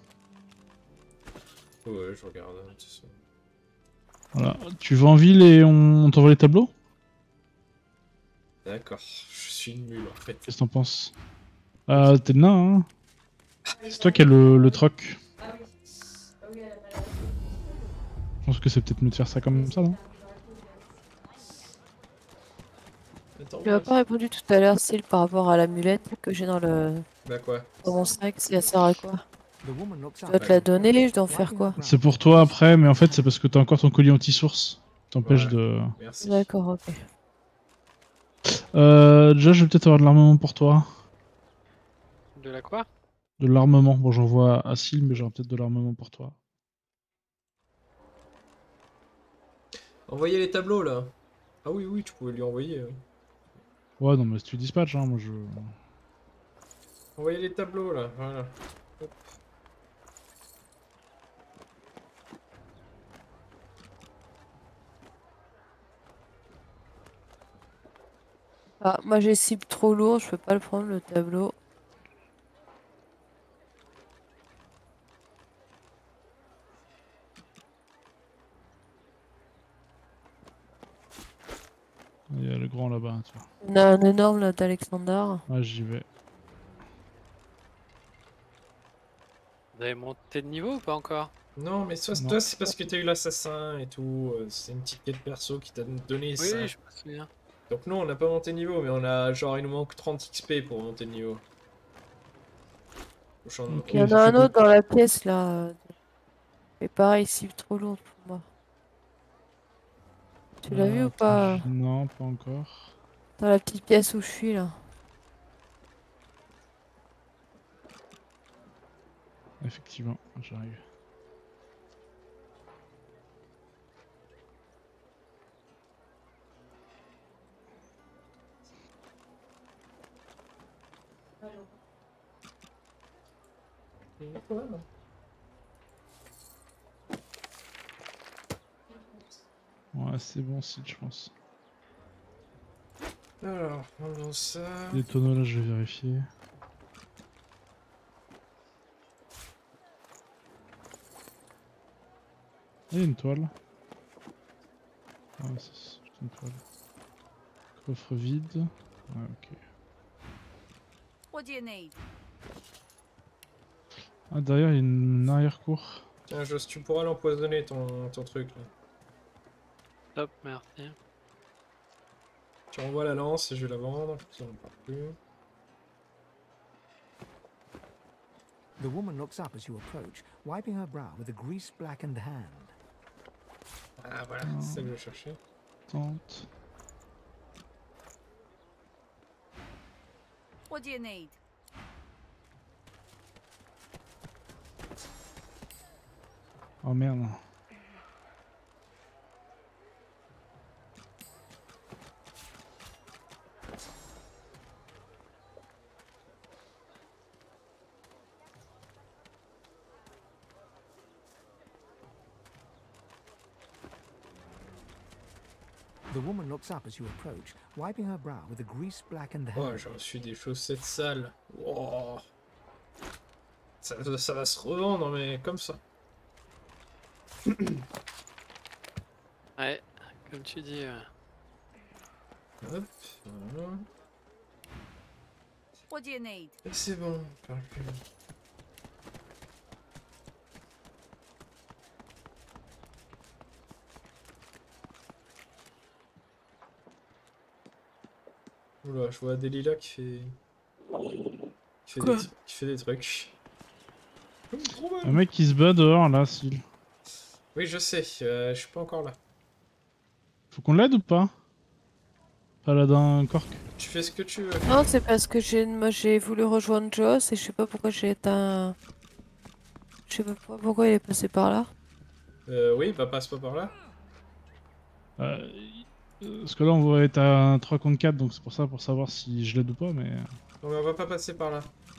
Ouais je regarde. hein, de toute façon. Voilà. Tu vas en ville et on, on t'envoie les tableaux? D'accord, je suis nul en fait. Qu'est-ce que t'en penses? Euh, t'es le nain, hein? C'est toi qui as le, le troc. Ah oui. Ah oui, elle a mal. Je pense que c'est peut-être mieux de faire ça comme ça, non? Attends, Tu m'as pas répondu tout à l'heure, Sil, par rapport à l'amulette que j'ai dans le bah quoi? dans mon sac. C'est elle sert à quoi? The woman looks Je dois te la donner, je dois en faire quoi? C'est pour toi après, mais en fait, c'est parce que t'as encore ton collier anti-source. T'empêche Ouais. de. Merci. D'accord, ok. Euh, déjà, je vais peut-être avoir de l'armement pour toi. De la quoi? De l'armement. Bon, j'envoie à Seal, mais j'aurai peut-être de l'armement pour toi. Envoyez les tableaux là. Ah oui oui tu pouvais lui envoyer. oui. Ouais, non, mais si tu dispatches, hein, moi je. Envoyez les tableaux là, voilà. Hop. Ah, moi j'ai cible trop lourd, je peux pas le prendre le tableau. Il y a le grand là-bas, tu vois. On a un énorme là d'Alexander. Ouais, j'y vais. Vous avez monté de niveau ou pas encore? Non, mais toi, Non. toi c'est parce que t'as eu l'assassin et tout. euh, C'est une petite quête perso qui t'a donné Oui, ça. je me souviens. Donc nous, on n'a pas monté niveau, mais on a genre, il nous manque trente X P pour monter le niveau. Prochain- Ok. Il y en je a un fais autre dans la pièce là. Mais pareil, c'est trop lourd pour moi. Tu l'as vu Ah, ou pas? attends, je- Non, pas encore. Dans la petite pièce où je suis là. Effectivement, j'arrive. Ouais, c'est bon site, je pense. Alors, on lance ça. Les tonneaux là, je vais vérifier. Il y a une toile. Ah, c'est une toile. Coffre vide. Ouais, ok. What do you need? Ah, derrière, il y a une arrière-cour. Tiens, Joss, tu pourras l'empoisonner ton, ton truc là. Top, merci. Tu renvoies la lance et je vais la vendre. Ça n'en parle plus. The woman looks up as you approach, wiping her brow with a grease-blackened hand. Ah voilà, c'est ça que je cherchais. Tente. What do you need? Oh merde. The woman looks up as you approach, wiping her brow with a grease-blackened Oh, hand. j'ai reçu des chaussettes sales. Wow. Ça, ça va se revendre, mais comme ça. Ouais, comme tu dis. euh, Hop, voilà. What do you need? Et c'est bon. Parle plus. Oula, je vois Delilah qui fait... Qui fait, Quoi des... qui fait des trucs. Trop mal. Un mec qui se bat dehors là, s'il. Oui, je sais, euh, je suis pas encore là. Faut qu'on l'aide ou pas? Paladin Cork. Tu fais ce que tu veux. Non, c'est parce que j'ai moi j'ai voulu rejoindre Joss et je sais pas pourquoi j'ai éteint. Je sais pas pourquoi il est passé par là. Euh, oui, bah passe pas par là. Euh, parce que là on va être à trois contre quatre, donc c'est pour ça, pour savoir si je l'aide ou pas, mais... Non mais on va pas passer par là.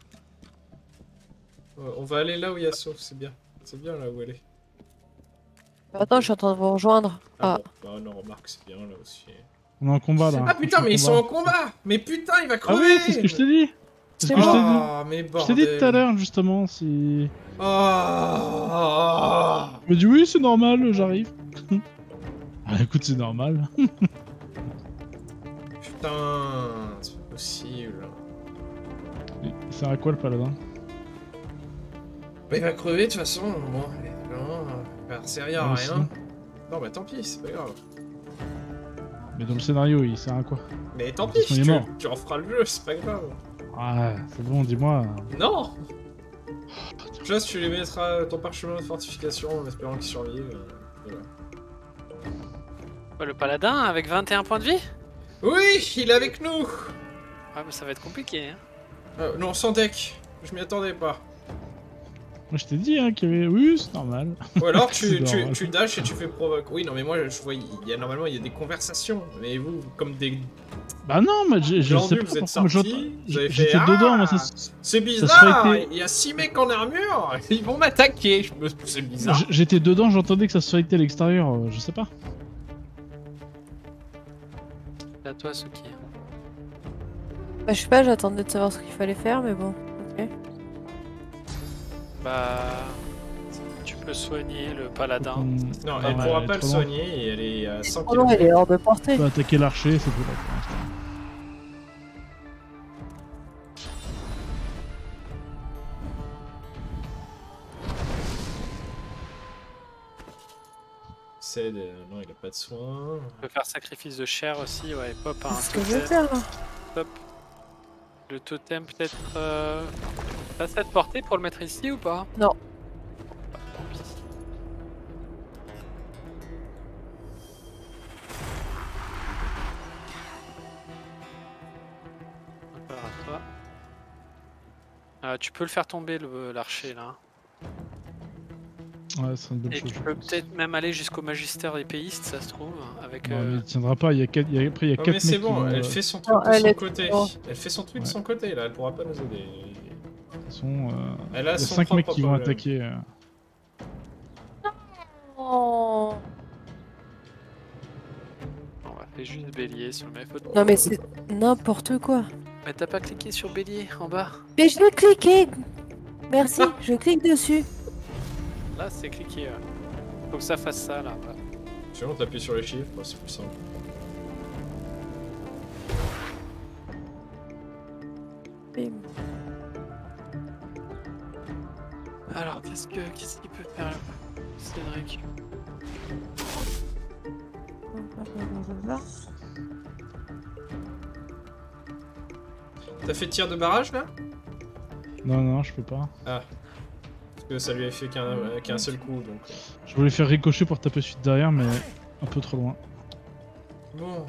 Euh, on va aller là où il y a Sauf, c'est bien. C'est bien là où elle est. Attends, je suis en train de vous rejoindre. Ah, Ah, bon. Bah non, remarque, c'est bien là aussi. On est en combat là. Ah putain, On est en mais ils sont combat. en combat. Mais putain, il va Ah crever. oui, c'est ce que je t'ai dit. C'est ce C'est que je t'ai dit. Ah, mais Je t'ai bordel. dit tout à l'heure justement, si... Ah. Il m'a dit oui, c'est normal, j'arrive. Ah écoute, c'est normal. Putain, c'est pas possible. Il sert à quoi le paladin? Bah il va crever de toute façon. Bon, allez, non, il va servir à Moi rien. aussi. Non bah tant pis, c'est pas grave. Mais dans le scénario, il sert à quoi? Mais tant De pis, toute façon, il est tu, mort. tu referas le jeu, c'est pas grave. Ah, c'est bon, dis-moi. Non. Juste, tu lui mettras ton parchemin de fortification en espérant qu'il survive. euh, voilà. Ouais, le paladin avec vingt et un points de vie? Oui, il est avec nous. Ouais, mais ça va être compliqué. Hein. Euh, non, sans deck. Je m'y attendais pas. Moi je t'ai dit hein, qu'il y avait... Oui, c'est normal. Ou alors C'est tu, tu, normal. tu dashes et tu fais provoque. Oui, non mais moi je vois, il y a normalement il y a des conversations. Mais vous, comme des Bah non, mais je, je sais glandus, pas vous êtes pourquoi, mais sortis, j'entends- vous avez fait j'étais ah, dedans, moi ça... se- c'est serait bizarre. été- Il y a six mecs en armure. Ils vont m'attaquer. Je me, c'est bizarre. J- J'étais dedans, j'entendais que ça se fightait à l'extérieur, euh, je sais pas. C'est à toi, Suki. bah, je sais pas, j'attendais de savoir ce qu'il fallait faire, mais bon. Ok. Bah. Tu peux soigner le paladin. On Non, Ah elle ouais, pourra elle est pas le trop loin. soigner et elle est à cent Oh non, kilomètres. il est hors de portée. peut attaquer l'archer, c'est tout là pour l'instant. Cède, euh, non, il a pas de soins. On peut faire sacrifice de chair aussi, ouais, pop un C'est ce que je veux totem. faire. Pop. Le totem peut-être... Euh... T'as cette portée pour le mettre ici ou pas? Non. Bah, tant pis. Encore à toi. Euh, tu peux le faire tomber le- l'archer là. Ouais, c'est une bonne Et chose. tu je peux pense. peut-être même aller jusqu'au magistère épéiste, ça se trouve, avec... Ouais, euh, mais il tiendra pas, il y a quatre, il y a- après il y a Oh, quatre mais c'est mecs qui bon, vont, elle euh, fait son truc Non, de elle son est côté. trop. Elle fait son truc de Ouais. son côté, là, elle pourra pas nous aider. de toute façon, euh, Elle il y a a son cinq mecs propre qui vont problème. attaquer. euh. Oh. On va faire juste bélier sur le mec. Faut- Non mais c'est n'importe quoi. Mais t'as pas cliqué sur bélier en bas? Mais je vais cliquer. Merci, je clique dessus. Là c'est cliqué. Ouais. Faut que ça fasse ça là. Voilà. Sinon, t'appuies sur les chiffres, c'est plus simple. Bim. Alors qu'est-ce que qu'est-ce qu'il peut faire là Cédric? T'as fait tir de barrage, là? Non, non, je peux pas. Parce que ça lui a fait qu'un euh, qu'un seul coup, donc... euh. Je voulais faire ricocher pour taper suite derrière, mais un peu trop loin. Bon...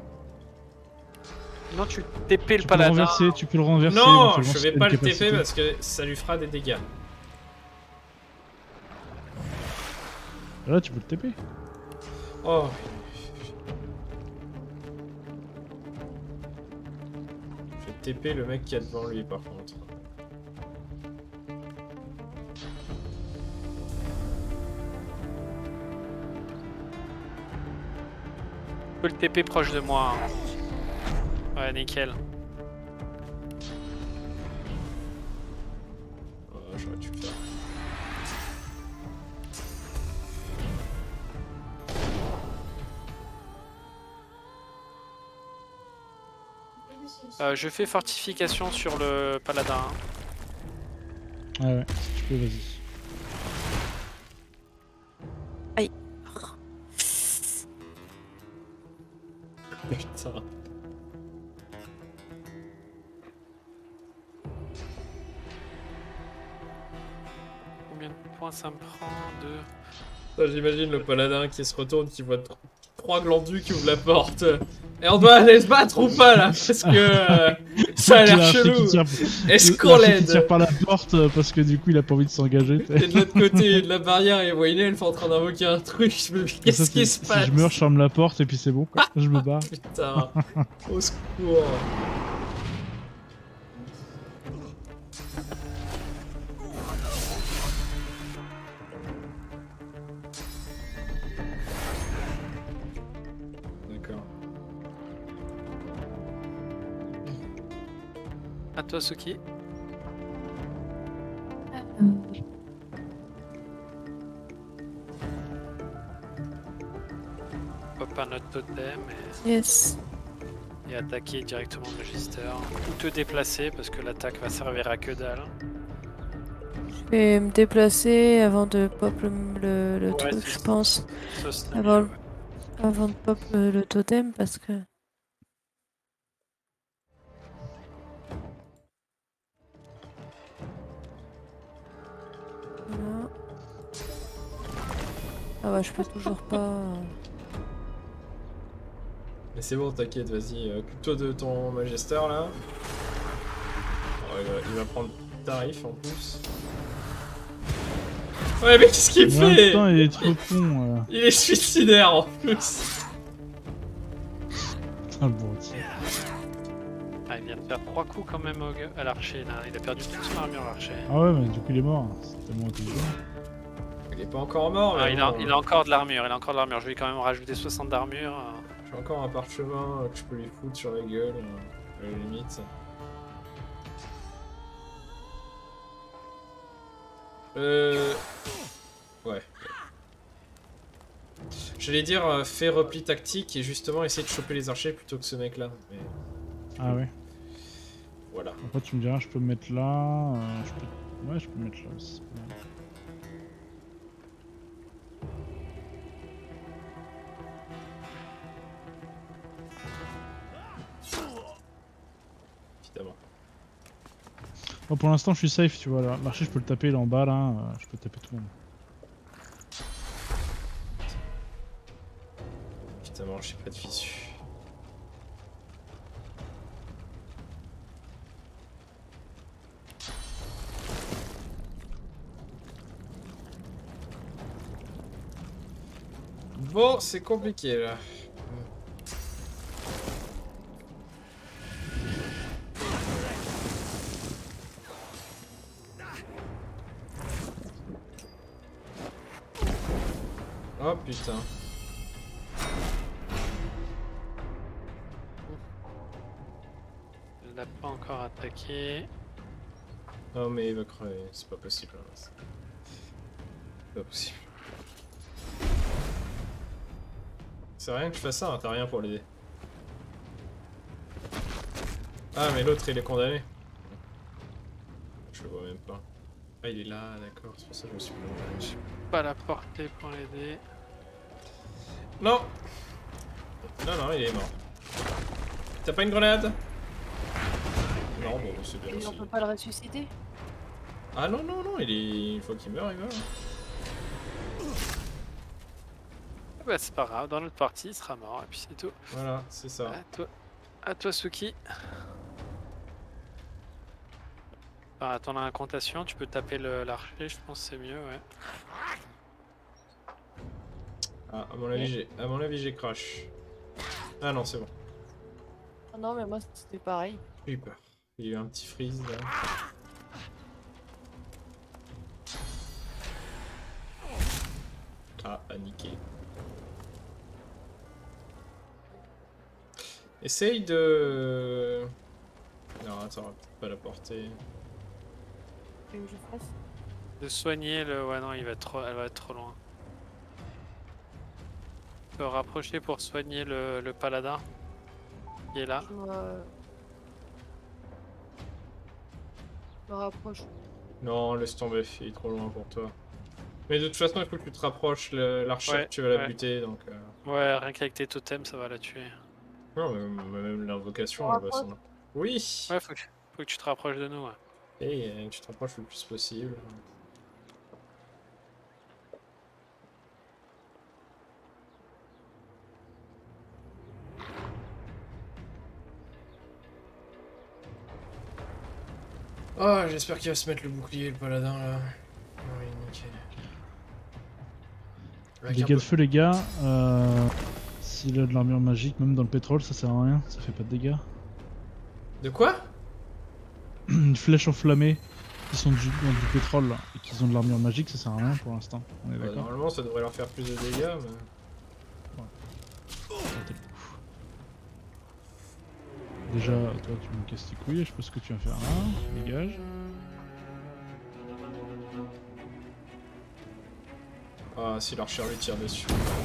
Non tu T P le Tu peux le paladin. renverser, tu peux le renverser. Non, éventuellement, je si vais t'as pas une le T P capacité. parce que ça lui fera des dégâts. Là, tu peux le T P. Oh. Je vais T P le mec qui est devant lui, par contre. Tu peux le T P proche de moi. hein. Ouais nickel. Oh, j'aurais dû le faire. Euh, je fais fortification sur le paladin. hein. Ah ouais, si tu peux, vas-y. Putain. Combien de points ça me prend? Deux. Ça, j'imagine le paladin qui se retourne, qui voit tr- trois glandus qui ouvrent la porte. Et on doit aller se battre ou pas là? Parce que euh, ça a l'air L'archer qui chelou. tire- Est-ce qu'on l'archer qui l'aide? tire par la porte euh, parce que du coup il a pas envie de s'engager. Et de l'autre côté de la barrière, il voit une elfe en train d'invoquer un truc. Je me dis, Ça, qu'est-ce c'est- qui se si passe? je meurs, je ferme la porte et puis c'est bon quoi. Je me barre. Putain, au secours. D'accord. À toi Suki. Hop un autre totem et, Yes. et attaquer directement le magister. Ou te déplacer parce que l'attaque va servir à que dalle. Je vais me déplacer avant de pop le, le- le Ouais, truc, c'est je ça. pense. Ça, c'est Avant, mieux, ouais. avant de pop le, le totem parce que. Voilà. Ah ouais, je peux toujours pas. euh. Mais c'est bon, t'inquiète, vas-y, euh, occupe-toi de ton magister là. Oh, il, va, il va prendre tarif en plus. Ouais, mais qu'est-ce qu'il En même fait? temps, il est trop con. Euh... Il est suicidaire en plus. Putain, le bourretier. Ah, il vient de faire trois coups quand même au gue- à l'archer là. Il a perdu toute son armure l'archer. Ah ouais, mais du coup il est mort. C'est tellement intelligent. Il est pas encore mort, Ah, mais il, a, bon, il a encore de l'armure, il a encore de l'armure. Je vais quand même rajouter soixante d'armure. j'ai encore un parchemin euh, que je peux lui foutre sur la gueule, euh, à la limite. Euh... Ouais. J'allais dire, euh, fais repli tactique et justement essayer de choper les archers plutôt que ce mec là. Mais Ah ouais. voilà. Après tu me diras, je peux me mettre là. euh, je peux... Ouais, je peux me mettre là aussi. Moi pour l'instant je suis safe, tu vois. L'archer je peux le taper, il est en bas là. euh, Je peux taper tout le monde. Évidemment, j'ai pas de visu. Bon, c'est compliqué là. Oh putain. Il l'a pas encore attaqué. Oh mais il va crever, c'est pas possible. Hein. C'est pas possible. C'est rien que je fasse ça, hein. T'as rien pour l'aider. Ah mais l'autre il est condamné. Je le vois même pas. Ah il est là, d'accord, c'est pour ça que je me suis plongé. Pas la portée pour l'aider. Non. Non non il est mort. T'as pas une grenade? Non bon c'est bien Et aussi. on peut pas le ressusciter? Ah non non non il est... Une fois qu'il meurt il meurt. Ah bah c'est pas grave, dans notre partie il sera mort et puis c'est tout. Voilà c'est ça. À toi, à toi Suki. Enfin, attends l'incantation, tu peux taper l'archer, je pense que c'est mieux, ouais. Ah à mon avis j'ai... À mon avis j'ai crash. Ah non c'est bon. Ah non, mais moi c'était pareil. J'ai eu peur. Il y a eu un petit freeze là. Ah, à niquer. Essaye de... Non, attends, peut-être pas la porter. Tu veux que je fasse? De soigner le... Ouais non, il va être trop... elle va être trop loin. Tu peux rapprocher pour soigner le, le paladin qui est là. Je me... je me rapproche. Non, laisse tomber, il est trop loin pour toi. Mais de toute façon, il faut que tu te rapproches, l'archer, Ouais, tu vas la ouais. buter, donc... Euh... Ouais, rien qu'avec tes totems, ça va la tuer. Non, mais même l'invocation, On elle va s'en... Oui. Ouais, faut que, faut que tu te rapproches de nous, ouais. Et euh, tu te rapproches le plus possible. Oh, j'espère qu'il va se mettre le bouclier, le paladin, là. Oui, nickel. Avec un Dégâts de peu- feu les gars. Euh... S'il a de l'armure magique, même dans le pétrole, ça sert à rien, ça fait pas de dégâts. De quoi? Une flèche enflammée qui sont du, dans du pétrole là, et qui ont de l'armure magique, ça sert à rien pour l'instant. On est Bah, d'accord. normalement, ça devrait leur faire plus de dégâts, mais... Déjà, toi tu me casses tes couilles, je sais pas ce que tu vas faire là, dégage. Ah, si l'archer lui tire dessus.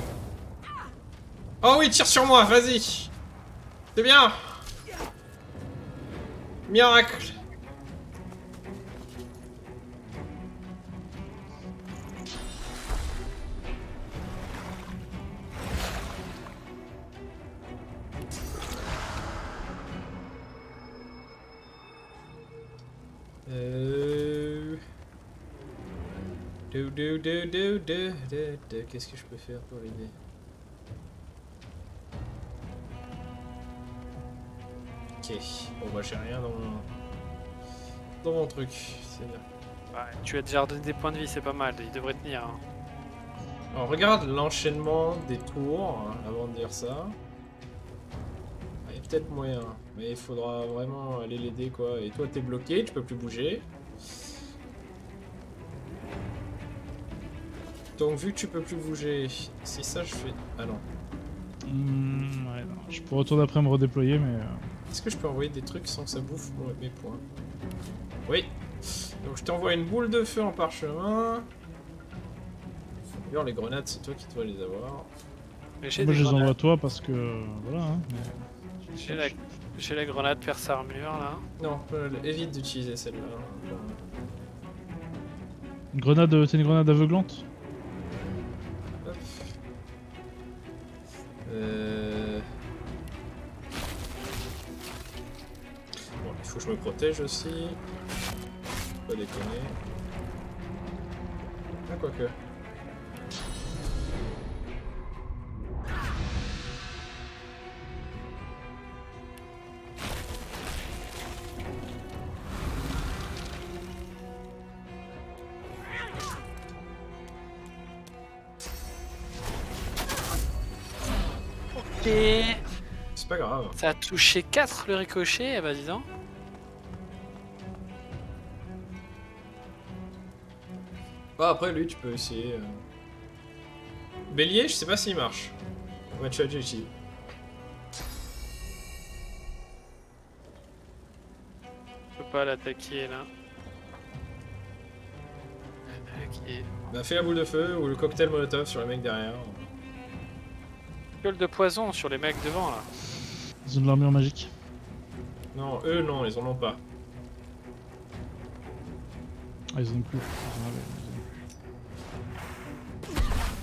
Oh oui, tire sur moi, vas-y. C'est bien. Miracle. Euh... Do, do, do, do, do, do, do. Qu'est-ce que je peux faire pour l'aider? Ok, bon bah j'ai rien dans mon... dans mon truc, c'est bien. Ouais, tu as déjà redonné des points de vie, c'est pas mal, il devrait tenir. Hein. Alors regarde l'enchaînement des tours, hein, avant de dire ça. Il y a peut-être moyen, mais il faudra vraiment aller l'aider quoi. Et toi t'es bloqué, tu peux plus bouger. Donc vu que tu peux plus bouger, si ça je fais... Ah non. Mmh, ouais, non. Je pourrais retourner après me redéployer, mais... Euh... Est-ce que je peux envoyer des trucs sans que ça bouffe mes points? Oui. Donc je t'envoie une boule de feu en parchemin. D'ailleurs les grenades c'est toi qui dois les avoir. Mais j'ai Moi des je les envoie à grenades. toi parce que... Voilà, hein, mais... J'ai la... j'ai la grenade perce armure là. Non, euh, évite d'utiliser celle-là. Une grenade... C'est une grenade aveuglante? Hop. Euh... Bon, il faut que je me protège aussi. pas déconner. Ah, quoique. Et C'est pas grave. ça a touché quatre le ricochet, eh bah dis donc. Bah après lui tu peux essayer. Euh... Bélier, je sais pas s'il marche. Match adjective. Je peux pas l'attaquer là. Attaquer. Bah fais la boule de feu ou le cocktail molotov sur les mecs derrière. Gueule de poison sur les mecs devant là. Ils ont de l'armure magique. Non, eux non, ils en ont pas. Ah, ils en ont plus. Ils en avaient, ils en ont plus.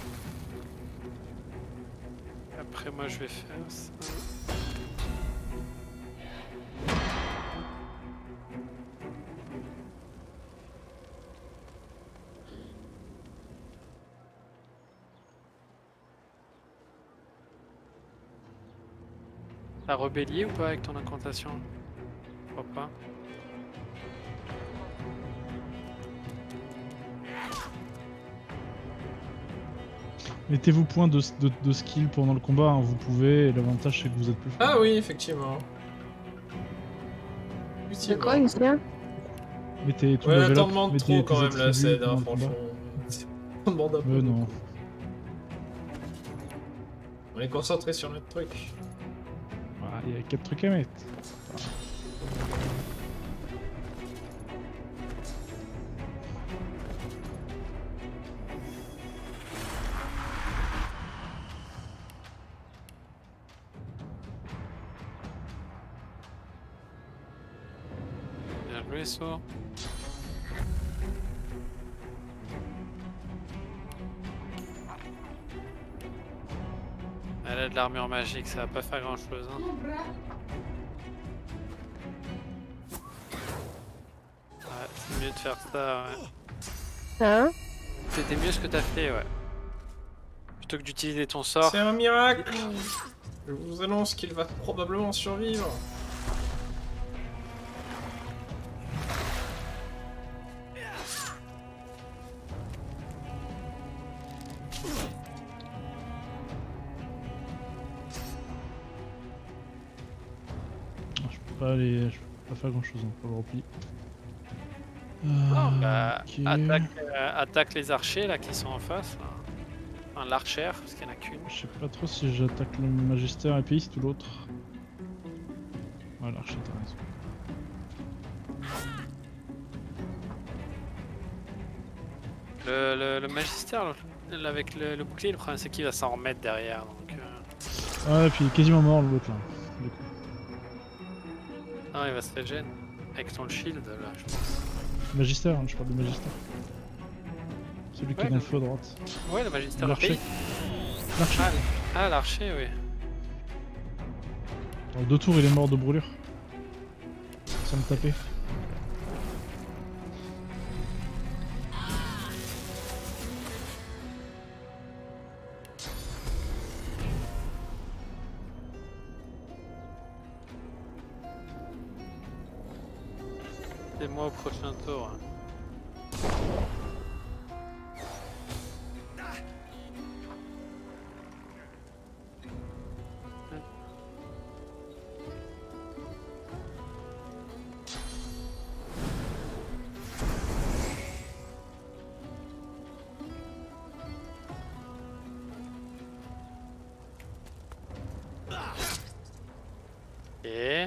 Après moi je vais faire ça. T'as rebellié ou pas avec ton incantation? Je crois pas. Mettez-vous point de, de, de skill pendant le combat, hein, vous pouvez, et l'avantage c'est que vous êtes plus fort. Ah oui, effectivement. C'est quoi, Lucien? Mettez tout Ouais, level t'en up, demandes mettez trop quand tes même là, attributs c'est pendant hein, le combat. franchement. On demande un peu. Euh, non. On est concentré sur notre truc. Ah, il y a quatre trucs à mettre. Bien joué, So. Elle a de l'armure magique, ça va pas faire grand chose. Hein. Mon bras. Ouais, c'est mieux de faire ça, ouais. Hein? C'était mieux ce que t'as fait, ouais. Plutôt que d'utiliser ton sort. C'est un miracle. Je vous annonce qu'il va probablement survivre. Je peux pas aller. Je peux pas faire grand chose hein, pour le repli. Non, bah, ok. attaque, euh, attaque les archers là qui sont en face. Là. Enfin, l'archère, parce qu'il y en a qu'une. Je sais pas trop si j'attaque le magistère épéiste ou l'autre. Ouais, l'archer, t'as raison. Le, le, le magistère, le- avec le, le bouclier, le problème c'est qu'il va s'en remettre derrière. Donc, euh... Ouais, puis il est quasiment mort l'autre là. Du coup. Non, il va se régénérer. Avec son shield là, je pense. Magistère, hein, je parle de magistère. Celui qui Ouais, est dans le- le feu à droite. Ouais, le magistère L'archer. pays. L'archer. Ah, l'archer, oui. En deux tours, il est mort de brûlure. Sans me taper. C'est moi au prochain tour. hein. Et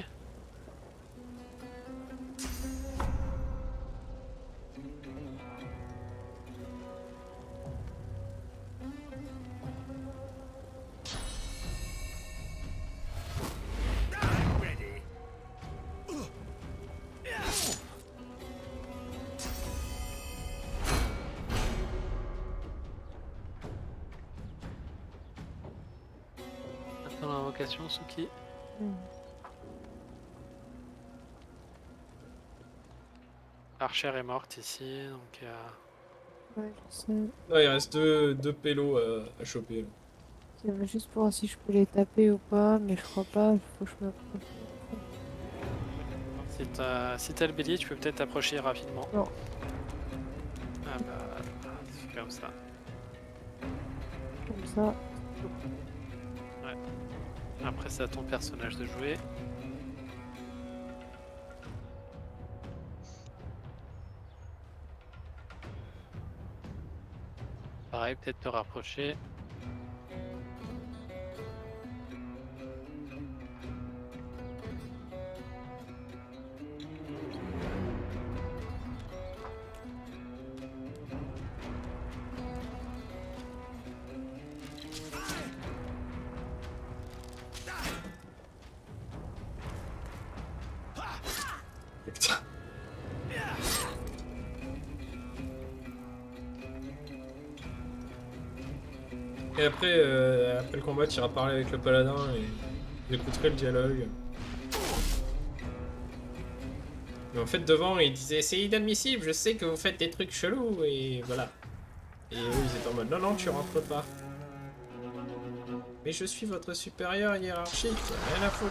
attends l'invocation, Suki. L'archère est morte ici, donc euh... Ouais, je sais. Non, il reste deux, deux pélos à, à choper. Là. C'est juste pour voir si je peux les taper ou pas, mais je crois pas. Faut que je m'approche. si t'as si t'as le bélier, tu peux peut-être t'approcher rapidement. Non. Ah bah, c'est comme ça. Comme ça. Après, c'est à ton personnage de jouer. Pareil, peut-être te rapprocher. Putain. Et après, euh, après le combat, tu iras parler avec le paladin et vous écouterez le dialogue. Mais en fait, devant, il disait c'est inadmissible, je sais que vous faites des trucs chelous et voilà. Et eux, ils étaient en mode non, non, tu rentres pas. Mais je suis votre supérieur hiérarchique, rien à foutre.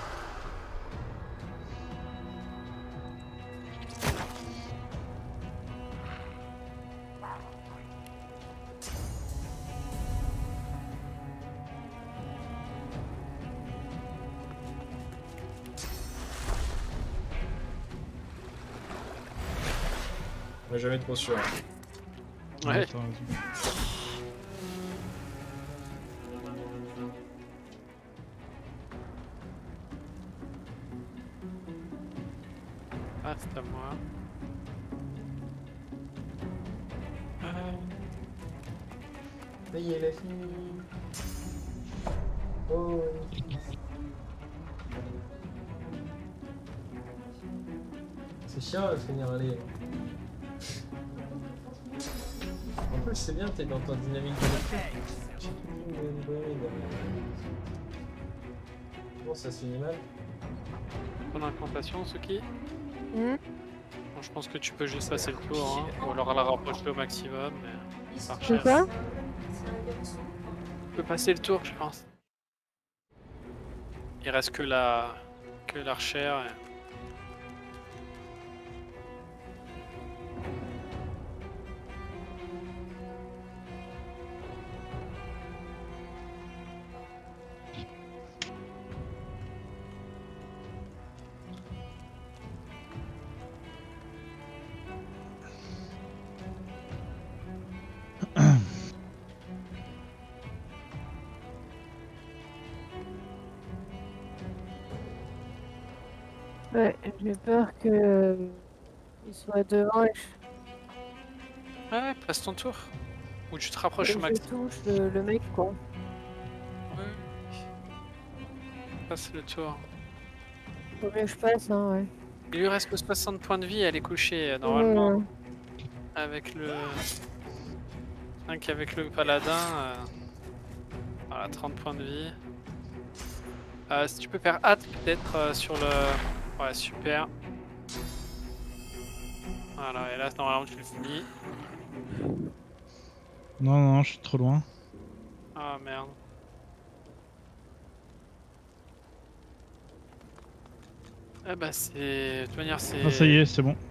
On est jamais trop sûr. Ouais. t'as raison. Ah, c'est à moi. Ça y est, la fille. Oh. C'est chiant de finir aller. En plus, c'est bien, t'es dans ta dynamique de lecture. Bon, ça se finit mal. Ton incantation, Suki. Hmm. Bon, je pense que tu peux juste passer le tour, hein, ou alors la rapprocher au maximum. Mais... par C'est chef. ça? Tu peux passer le tour, je pense. Il reste que la que l'archère. Et... Ouais, j'ai peur que euh, il soit devant et je, Ouais, passe ton tour. Ou tu te et rapproches au je max. touche le, le mec, quoi. Ouais. Passe le tour. Faut mieux que je passe, hein, ouais. Il lui reste que soixante points de vie, elle est couchée euh, normalement. Ouais. Avec le. Rien qu'avec le paladin. Euh... Voilà, trente points de vie. Euh, si tu peux faire hâte peut-être euh, sur le. Ouais, super. Voilà, et là normalement tu le finis. Non, non, je suis trop loin. Ah merde. Ah bah c'est... De toute manière c'est... Ah, ça y est, c'est bon.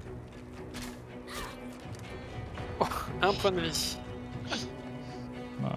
Oh, un point de vie. Ah.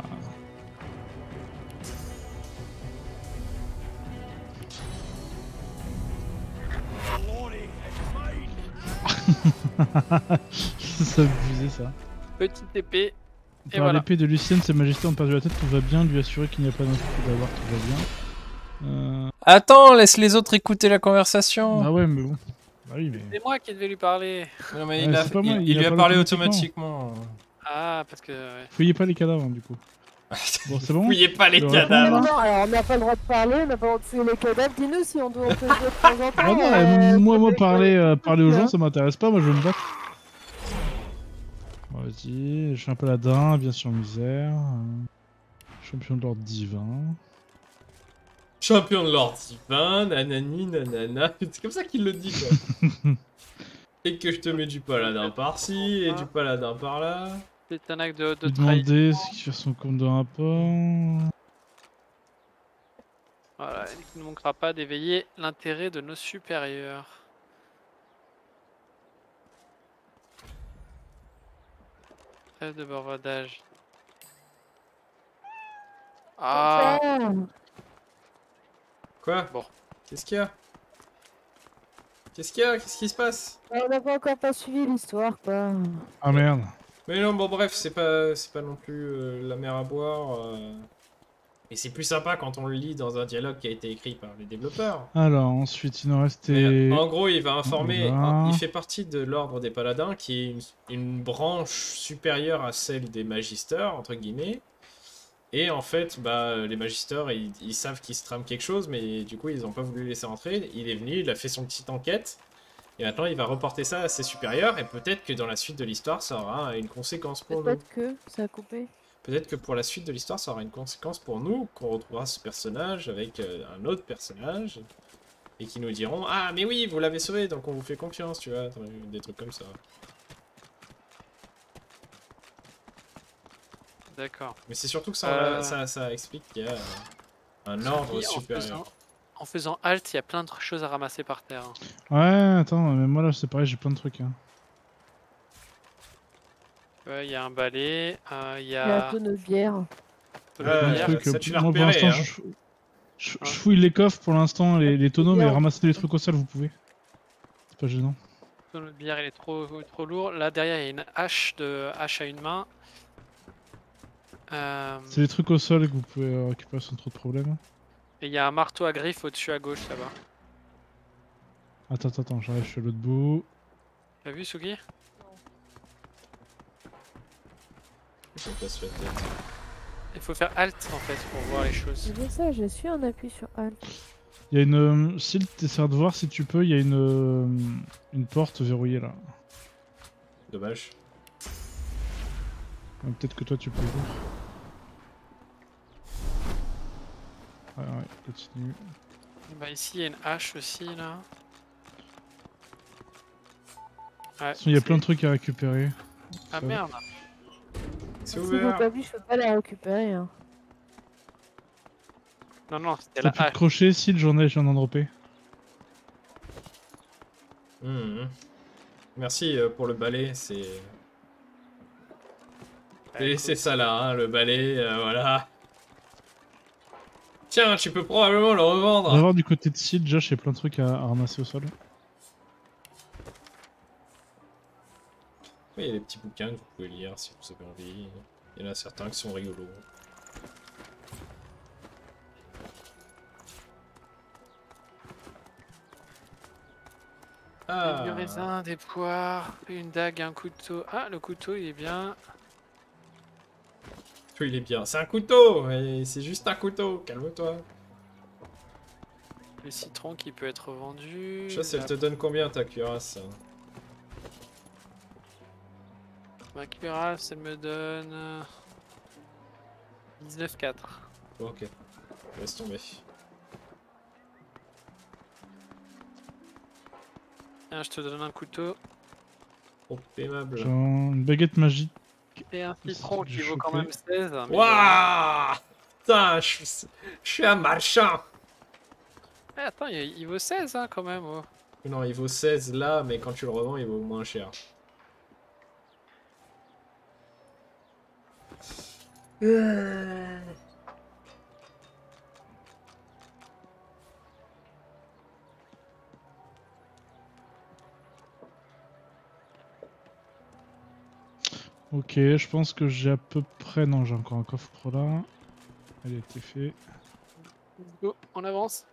Ça abusé ça. Petite épée. Et Par voilà. l'épée de Lucienne, Sa Majesté en perdu la tête, tout va bien, lui assurer qu'il n'y a pas d'info d'avoir, tout va bien. Euh... Attends, laisse les autres écouter la conversation. Ah ouais, mais bon. Bah oui, mais... C'est moi qui devais lui parler. Non, mais Ouais, il, a, c'est pas moi, il, il il a lui a parlé parlé automatiquement. automatiquement. Ah, parce que... Ouais. Fouillez pas les cadavres, du coup. Bon, c'est bon. Fouillez pas les Je cadavres. Non, non, alors on n'a pas le droit de parler, on n'a pas le droit de fouiller les cadavres. Dis-nous si on doit on peut jouer de temps en temps. Ah non, euh, euh, moi, moi avec, parler, euh, euh, parler aux gens, hein. ça m'intéresse pas, moi je veux me battre. Vas-y, je suis un paladin, bien sûr misère. euh, Champion de l'ordre divin. Champion de l'ordre divin, nanani, nanana. C'est comme ça qu'il le dit, quoi. Et que je te mets du paladin par-ci et du paladin par-là. C'est un acte de, de Lui trahison. demander ce qui fait son compte de rapport. Voilà, il ne manquera pas d'éveiller l'intérêt de nos supérieurs. Trêve de bavardage. Ah, Quoi? Bon. Qu'est-ce qu'il y a? Qu'est-ce qu'il y a? Qu'est-ce qui se passe? On n'a pas encore pas suivi l'histoire, quoi. Ah merde. Mais non, bon bref, c'est pas, c'est pas non plus euh, la mer à boire. euh. Et c'est plus sympa quand on le lit dans un dialogue qui a été écrit par les développeurs. Alors, ensuite, il nous Mais, restait. en gros, il va informer. Voilà. Il fait partie de l'ordre des paladins, qui est une, une branche supérieure à celle des magisters, entre guillemets. Et en fait, bah, les magisters, ils, ils savent qu'il se trame quelque chose, mais du coup, ils n'ont pas voulu le laisser rentrer. Il est venu, il a fait son petite enquête. Et maintenant, il va reporter ça à ses supérieurs. Et peut-être que dans la suite de l'histoire, ça aura une conséquence pour nous. Peut-être que ça a coupé. Peut-être que pour la suite de l'histoire, ça aura une conséquence pour nous, qu'on retrouvera ce personnage avec euh, un autre personnage, et qui nous diront « Ah, mais oui, vous l'avez sauvé, donc on vous fait confiance, tu vois, des trucs comme ça. d'accord. Mais c'est surtout que ça, Euh. ça, ça explique qu'il y a euh, un ordre Puis, en supérieur. faisant, en faisant halt, il y a plein de choses à ramasser par terre. Ouais, attends, mais moi là, c'est pareil, j'ai plein de trucs. Hein. Ouais, il y a un balai, euh, il y Il y a un a... tonneau de bière. de Ouais, Plein de bière. trucs. ça, euh, tu l'as moi, pour repéré, l'instant, hein. je, je, je fouille les coffres pour l'instant, les, les tonneaux, mais Bien. ramasser les trucs au sol, vous pouvez. C'est pas gênant. Le tonneau de bière, il est trop, trop lourd. Là, derrière, il y a une hache, de hache à une main. Euh, C'est les trucs au sol que vous pouvez euh, récupérer sans trop de problèmes. et il y a un marteau à griffe au-dessus à gauche, là-bas. Attends, attends, attends, j'arrive, je suis à l'autre bout. T'as vu, Sugi? Je me casse la tête. Il faut faire halt, en fait, pour voir les choses. C'est ça, je suis en appui sur Alt. Il y a une. S'il t'essaie de voir si tu peux, il y a une. euh, Une porte verrouillée là. Dommage. Ouais, peut-être que toi tu peux ouvrir. Ouais, ouais, continue. Et bah, ici, il y a une hache aussi, là. Ouais, De toute façon, il y a c'est- plein de trucs à récupérer. Ah Ça- merde! C'est Si vous ouvert. pas vu, je peux pas la récupérer. Hein. Non, non, c'était T'as la plus de hache. crochet, si le journal je viens d'en dropper. Mhm. Merci euh, pour le balai, c'est... Ouais, Et cool. c'est ça là, hein, le balai, euh, voilà. Tiens, tu peux probablement le On va revendre. voir du côté de Sid, déjà j'ai plein de trucs à, à ramasser au sol. Oui, il y a des petits bouquins que vous pouvez lire si vous avez envie. Il y en a certains qui sont rigolos. Ah. Du raisin, des poires, une dague, un couteau. Ah, le couteau, il est bien. Toi, il est bien. C'est un couteau, et c'est juste un couteau. Calme-toi. Le citron qui peut être vendu. Chasse, elle La- te donne combien ta cuirasse? Ma cuirasse, elle me donne... euh, dix-neuf quatre. Bon, ok. Laisse tomber. Tiens, je te donne un couteau. Trop aimable. J'ai une baguette magique. Et un C'est citron ce que qui j'ai vaut quand chopé. même seize. mais Waouh! Putain, je suis... je suis un marchand. bon. Eh, attends, il, il vaut seize hein, quand même. Oh. Non, il vaut seize là, mais quand tu le revends, il vaut moins cher. Ok, je pense que j'ai à peu près... Non, j'ai encore un coffre là. Elle a été fait. Let's go, on avance.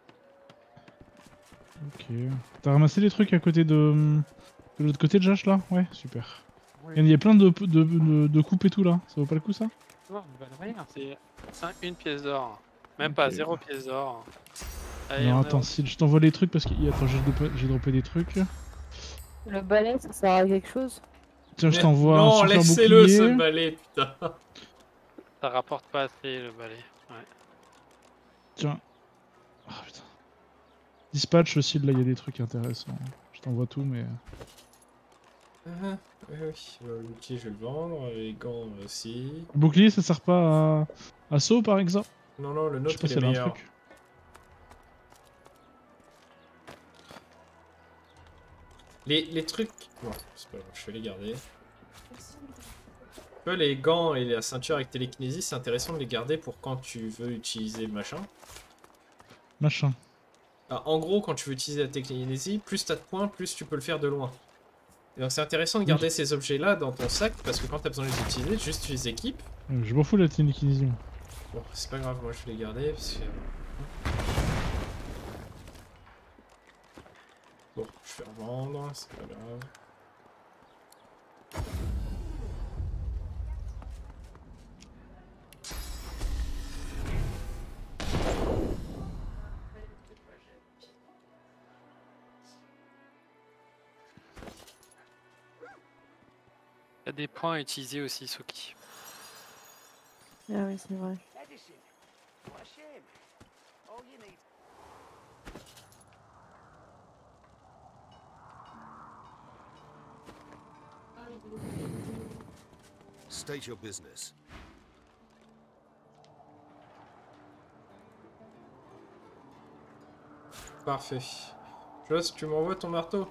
Ok. T'as ramassé des trucs à côté de... De l'autre côté de Josh là? Ouais, super. Oui. Il y a plein de, de, de, de coupes et tout là. Ça vaut pas le coup ça? Non, bah, rien, c'est cinq- une pièce d'or. Même Ok. pas, zéro pièce d'or. Allez, Non, on attends, avance. si je t'envoie les trucs parce que... Attends, j'ai dropé, j'ai droppé des trucs. Le balai, ça sert à quelque chose? Tiens, je Mais t'envoie un non, super laissez-le bouclier. ce balai, putain. Ça rapporte pas assez le balai. Ouais. Tiens. Ah putain. Dispatch aussi, là il y a des trucs intéressants. Je t'envoie tout, mais. Ah, oui, oui. Le bouclier, je vais le vendre. Les gants aussi. Le bouclier, ça sert pas à... à saut par exemple? Non, non, le Je sais nôtre, pas il si est elle a un meilleur. truc. Les, les trucs... Bon, c'est pas grave, je vais les garder. Un peu les gants et la ceinture avec télékinésie, c'est intéressant de les garder pour quand tu veux utiliser le machin. Machin. Ah, en gros, quand tu veux utiliser la télékinésie, plus t'as de points, plus tu peux le faire de loin. Et donc c'est intéressant de garder Oui. ces objets-là dans ton sac, parce que quand t'as besoin de les utiliser, juste tu les équipes. Euh, Je m'en fous de la télékinésie. moi. Bon, c'est pas grave, moi je vais les garder, parce que... Bon, je vais revendre, c'est pas grave. Il y a des points à utiliser aussi, Soki. Ah oui, c'est vrai. State your business. Parfait. Joss, tu m'envoies ton marteau?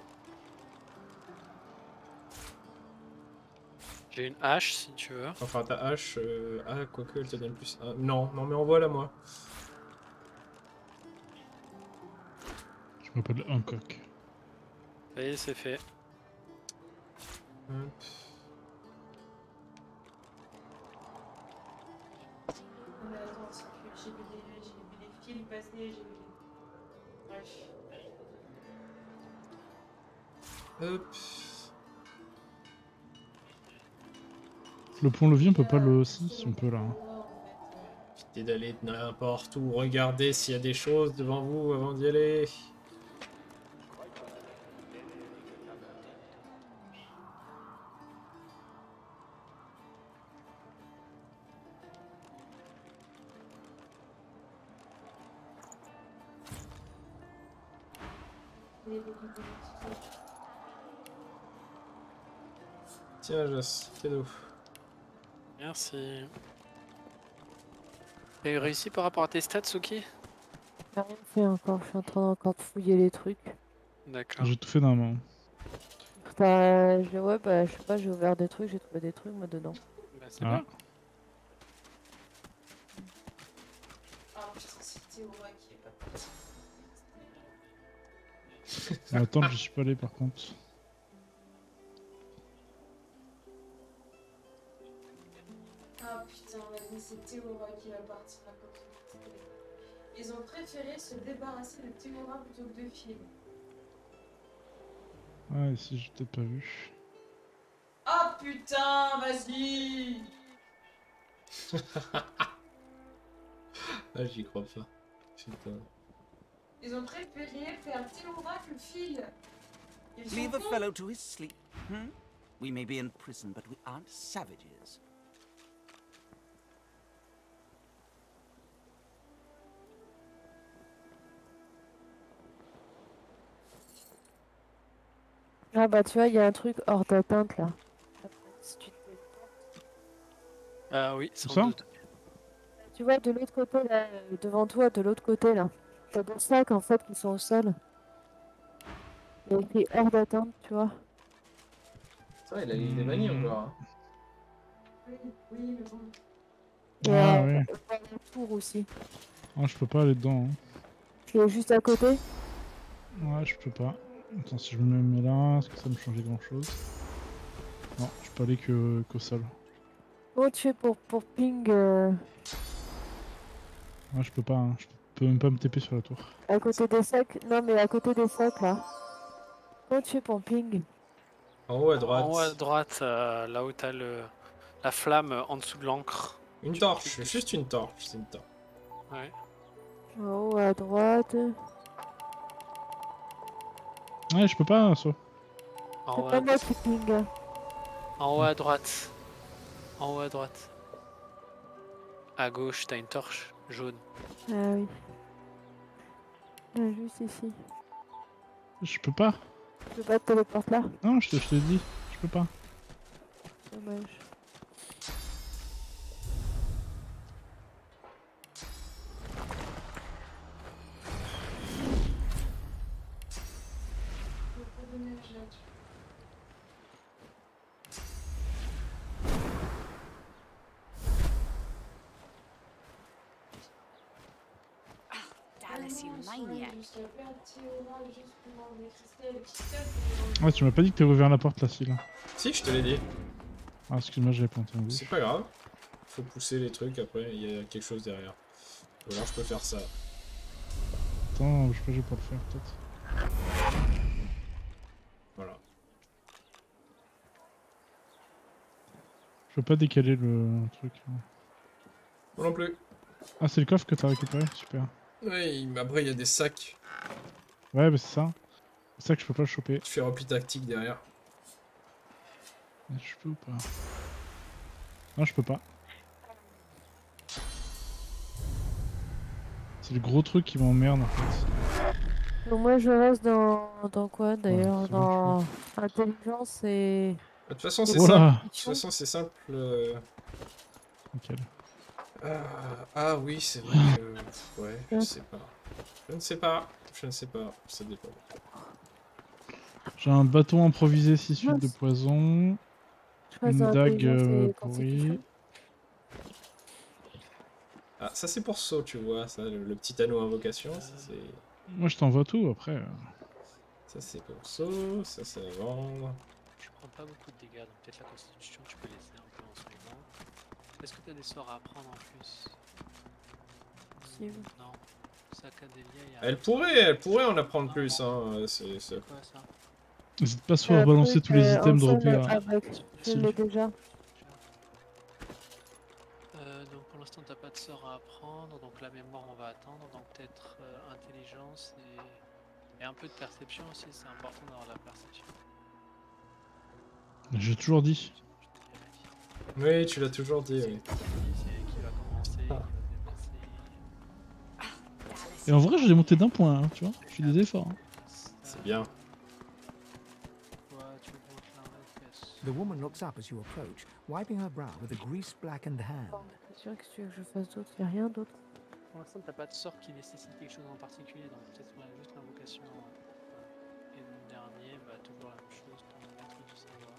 J'ai une hache si tu veux. Enfin, ta hache... Euh... Ah, quoique, elle te donne plus... Ah, non, non, mais envoie-la moi. Je m'appelle Hancock. Ça y est, c'est fait. Hop. Mais attends, c'est que j'ai vu des, j'ai vu des fils passer, j'ai vu des... Bref. Hop. Le pont-levis, on peut pas le... Si, si on peut là. hein. Évitez d'aller n'importe où, regardez s'il y a des choses devant vous avant d'y aller. Tiens, Joss, cadeau. Merci. T'as réussi par rapport à tes stats, Soki? J'ai rien fait encore, je suis en train encore de fouiller les trucs. D'accord. J'ai tout fait d'un main. Bah, j'ai- ouais, bah, je sais pas, j'ai ouvert des trucs, j'ai trouvé des trucs, moi, dedans. Bah, c'est Ah. bien. Ah putain, c'est Théora qui est pas parti. Attends, je suis pas allé par contre. Ah putain, vas-y, c'est Théora qui va partir à côté. Ils ont préféré se débarrasser de Théora plutôt que de Phil. Ouais, si j'ai peut-être pas vu. Ah putain, vas-y. Ah, j'y crois pas. Putain. Ils ont préféré faire Théora que Phil. Ils sont Leave a cons. fellow to his sleep. Hmm? We may be in prison, but we aren't savages. Ah bah, tu vois, il y a un truc hors d'atteinte, là. Si tu te- Ah oui, sans ça doute. Tu vois, de l'autre côté, là, euh, devant toi, de l'autre côté, là. T'as des sacs, en fait, qui sont au sol. Il y a écrit hors d'atteinte, tu vois. Ça, il a il est banni encore. Hein. Oui, oui, mais bon. Et Ah euh, ouais. dans la tour aussi. Ah, je peux pas aller dedans. Hein. Qui est juste à côté. Ouais, je peux pas. Attends, si je me mets là, est-ce que ça me changeait grand chose? Non, je peux aller que qu'au sol. Comment tu fais pour, pour ping euh, Ouais, je peux pas. Hein. Je peux même pas me taper sur la tour. à côté des sacs? Non, mais à côté des sacs, là. Comment tu fais pour ping? En haut à droite. En haut à droite, euh, là où t'as le... la flamme euh, en dessous de l'encre. Une torche, juste une torche, c'est une torche. Ouais. En haut à droite. Ouais, je peux pas, ça. En C'est haut, pas à... moi qui ping. en haut à droite. En haut à droite. À gauche, t'as une torche jaune. Ah oui. Ah, juste ici. Je peux pas. Tu peux pas te téléporter là? Non, je te, je te dis. Je peux pas. Dommage. Je vais pas donner un jet là-dessus. Dallas, you Vraiment, sur maniac. elle, jusqu'à perdre Théora juste pour enlever Christelle et Christelle pour enlever- Ouais, tu m'as pas dit que t'avais ouvert la porte là, si là. Si, je te l'ai dit. Ah, excuse-moi, j'avais pas entendu. C'est pas grave. Faut pousser les trucs après, il y a quelque chose derrière. Ou alors je peux faire ça. Attends, je sais pas, je vais pas le faire peut-être. Voilà. Je peux pas décaler le truc. Moi non plus. Ah, c'est le coffre que t'as récupéré, super. Oui, mais après il y a des sacs. Ouais, bah c'est ça. C'est ça que je peux pas le choper. Tu fais repli tactique derrière. Je peux ou pas? Non, je peux pas. C'est le gros truc qui m'emmerde en fait. Donc moi je reste dans, dans quoi d'ailleurs? Ouais, c'est bon, Dans intelligence et... De toute façon, c'est Oh là. simple. De toute façon, c'est simple. euh, Nickel. Ah, ah oui, c'est vrai que... Ouais, je sais pas. Je ne sais pas. Je ne sais pas. Ça dépend. J'ai un bâton improvisé six huit de poison. Je reste Une dans dague intelligence euh, et pourrie. constitution. Ah, ça c'est pour saut, tu vois. Ça, le, le petit anneau invocation, ça c'est... Moi je t'envoie tout après. euh. Ça c'est pour saut, ça c'est à vendre. Je prends pas beaucoup de dégâts, donc peut-être la constitution, tu peux laisser un peu en ce moment. Est-ce que t'as des sorts à apprendre en plus? Possible. Non. Sacadélia, il y a... Elle pourrait, elle pourrait en apprendre plus, hein. C'est... c'est- quoi ça? N'hésite pas soit à Euh, balancer truc, tous les euh, items ensemble droppés à. avec- Je l'ai déjà. Euh, donc pour l'instant t'as pas de sort à apprendre, donc la mémoire on va attendre, donc peut-être euh, intelligence et... et un peu de perception aussi, c'est important d'avoir la perception. J'ai toujours dit. Oui, tu l'as toujours dit, oui. C'est qui va commencer, qui va se déplacer. Et en vrai, je l'ai monté d'un point, hein, tu vois. Je fais des efforts. hein. C'est bien. Toi, tu montes l'index. The woman looks up as you approach, wiping her brow with a grease-blackened hand. C'est sûr que tu veux que je fasse d'autre? Y'a rien d'autre. Pour l'instant t'as pas de sort qui nécessite quelque chose en particulier, donc peut-être ouais, juste l'invocation. euh, Et le dernier, bah toujours la même chose, ton maître du savoir.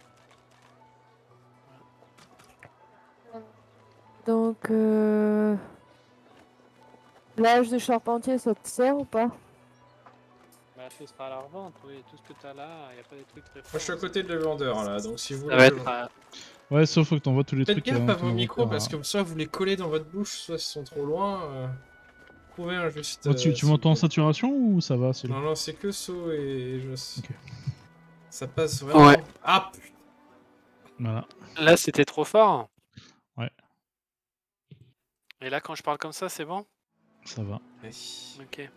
Donc, euh... l'âge de charpentier, ça te sert ou pas? Bah ce sera à la revente, oui, tout ce que t'as là, y a pas des trucs très forts. Moi je suis à côté de le vendeur là, donc si vous Ça voulez... va je- être... euh, Ouais, sauf faut que t'envoies tous les Faites trucs. qu'il y a gaffe dans à ton vos micros inventaire, parce hein. que soit vous les collez dans votre bouche, soit ils sont trop loin. Euh... Trouvez un juste... Oh, tu euh, tu s'il m'entends en vous plaît. saturation ou ça va? C'est Non, non, c'est que saut et je... Ok. Ça passe vraiment... Ouais. Ah putain. Voilà. Là c'était trop fort. Ouais. Et là quand je parle comme ça, c'est bon? Ça va. Ok.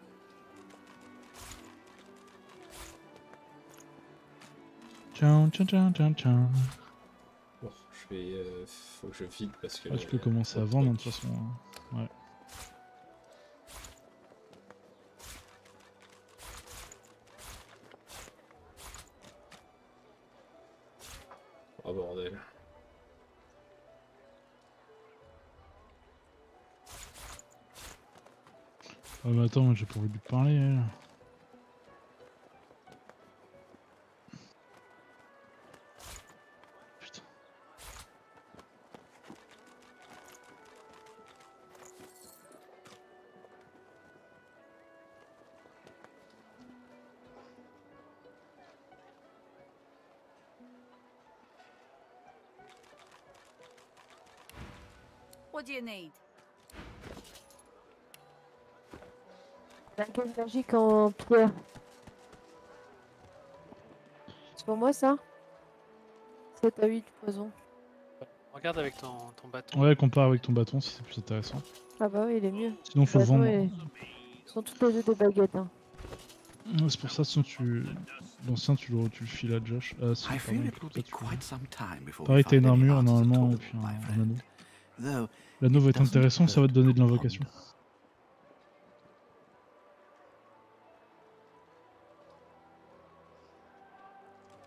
Ciao, ciao, ciao, ciao, ciao. Bon, je vais... euh, Faut que je vide parce que... Ah, tu peux commencer à vendre de toute façon. hein. Ouais. Oh bordel. Ah, mais attends, moi j'ai pas envie de lui parler. elle. Putain. What do you need? La gueule magique en pierre. C'est pour moi ça? sept à huit poison. Regarde avec ton, ton bâton. Ouais, compare avec ton bâton si c'est plus intéressant. Ah bah oui, il est mieux. Sinon, faut le Bâton vendre. et- Ils sont toutes les deux des baguettes. Hein. Ouais, c'est pour ça, sinon tu. L'ancien, tu le, tu le files à Josh. Ah, si, I pardon, feel it will peut-être be tu peux- quite some time before Pareil, we t'as une find any armure answers at normalement all, et puis un, my un friend. anneau. Though L'anneau va être doesn't intéressant, ça va te donner de hurt to l'invocation. ponder.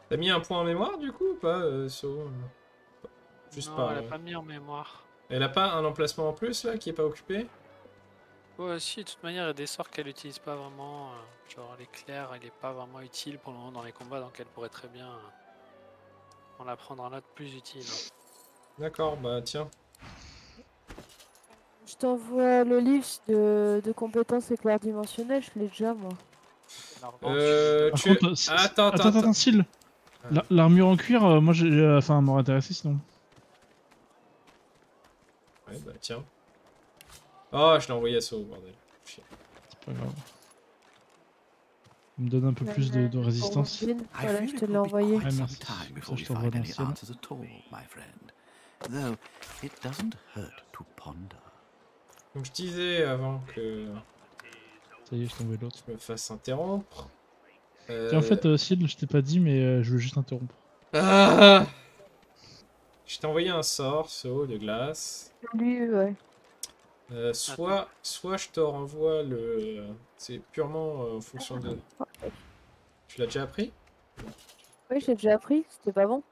T'as mis un point en mémoire du coup ou pas, euh, So Juste Non, pas. elle a euh. pas mis en mémoire. Elle a pas un emplacement en plus là qui est pas occupé? Ouais, si, de toute manière, il y a des sorts qu'elle utilise pas vraiment. euh, Genre l'éclair, il est pas vraiment utile pour le moment dans les combats, donc elle pourrait très bien euh, en apprendre un autre plus utile. D'accord, bah tiens. Je t'envoie le livre de, de compétences éclair dimensionnel, je l'ai déjà moi. La revanche, Euh, Par tu... contre, c'est- Attends, c'est- attends, attends, attends, attends. Syl. La- L'armure en cuir, euh, moi j'ai. euh, Enfin, m'aurait intéressé sinon. Ouais, bah tiens. Oh, je l'ai envoyé à So, bordel. Chier. C'est pas grave. Il me donne un peu plus de, de résistance. Pour Robin, I Voilà, fear je it te will l'ai be envoyé. quite Ah, some merci. time before Ça, we je t'envoie find any l'ancienne. answers at all, my friend. Though it doesn't hurt to ponder. Comme je disais avant que Ça y est, je t'ai envoyé l'autre. je me fasse interrompre. Euh... Tiens, en fait, euh, Syl, je t'ai pas dit, mais euh, je veux juste interrompre. Ah je t'ai envoyé un sort, So, de glace. Lui, ouais. Euh, soit, soit je te renvoie le... C'est purement euh, en fonction de... Tu l'as déjà appris? Oui, j'ai déjà appris, c'était pas bon.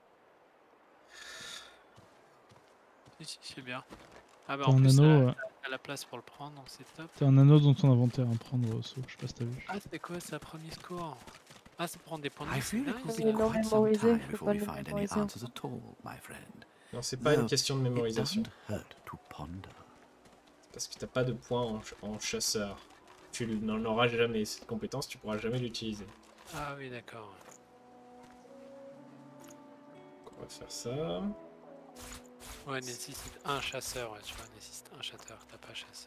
si, si, c'est bien. Ah bah T'as en un plus, anneau, elle a, euh, elle a la place pour le prendre, donc c'est top. t'as un anneau dans ton inventaire à prendre, euh, So, je sais pas si t'as vu. Ah, c'est quoi ça, premier score? Ah, c'est prendre des points de I vie, c'est fear it will nice. be Mais non quite some mémorisé, time je peux before pas we le find any mémoriser. answers at all, my friend. Non, c'est pas une Though question de it mémorisation. doesn't hurt to ponder. Parce que t'as pas de points en, ch- en chasseur. Tu n'en auras jamais. Cette compétence, tu pourras jamais l'utiliser. Ah oui, d'accord. On va faire ça. Ouais, nécessite un chasseur, ouais, tu vois, nécessite un chasseur, t'as pas chasseur.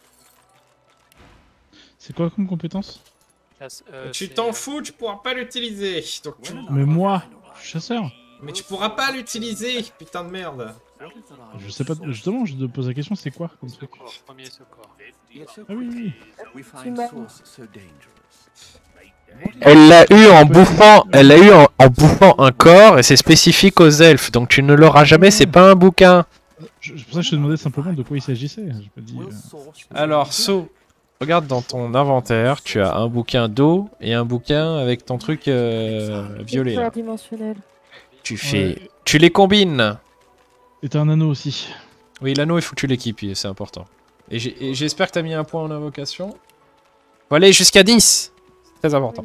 C'est quoi comme compétence? Chasse- euh, tu c'est, t'en euh, fous, tu pourras pas l'utiliser. Donc tu- Mais moi, je suis chasseur. Mais tu pourras pas l'utiliser, putain de merde. Je sais pas, justement, je te pose la question, c'est quoi comme truc? Secours, premier secours. Ah oui, oui. We Tu find m'as- source so dangerous. Elle l'a eu en bouffant, elle l'a eu en, en bouffant un corps et c'est spécifique aux elfes, donc tu ne l'auras jamais, c'est pas un bouquin. Je- C'est pour ça que je te demandais simplement de quoi il s'agissait. J'ai pas dit. Will euh, source Alors, So, regarde dans ton inventaire, tu as un bouquin d'eau et un bouquin avec ton truc euh, violet. Éclair Là. dimensionnel. Tu fais, Ouais. tu les combines. Et t'as un anneau aussi. Oui, l'anneau, il faut que tu l'équipes, c'est important. Et j'ai- et j'espère que t'as mis un point en invocation. Faut aller jusqu'à dix. C'est très important.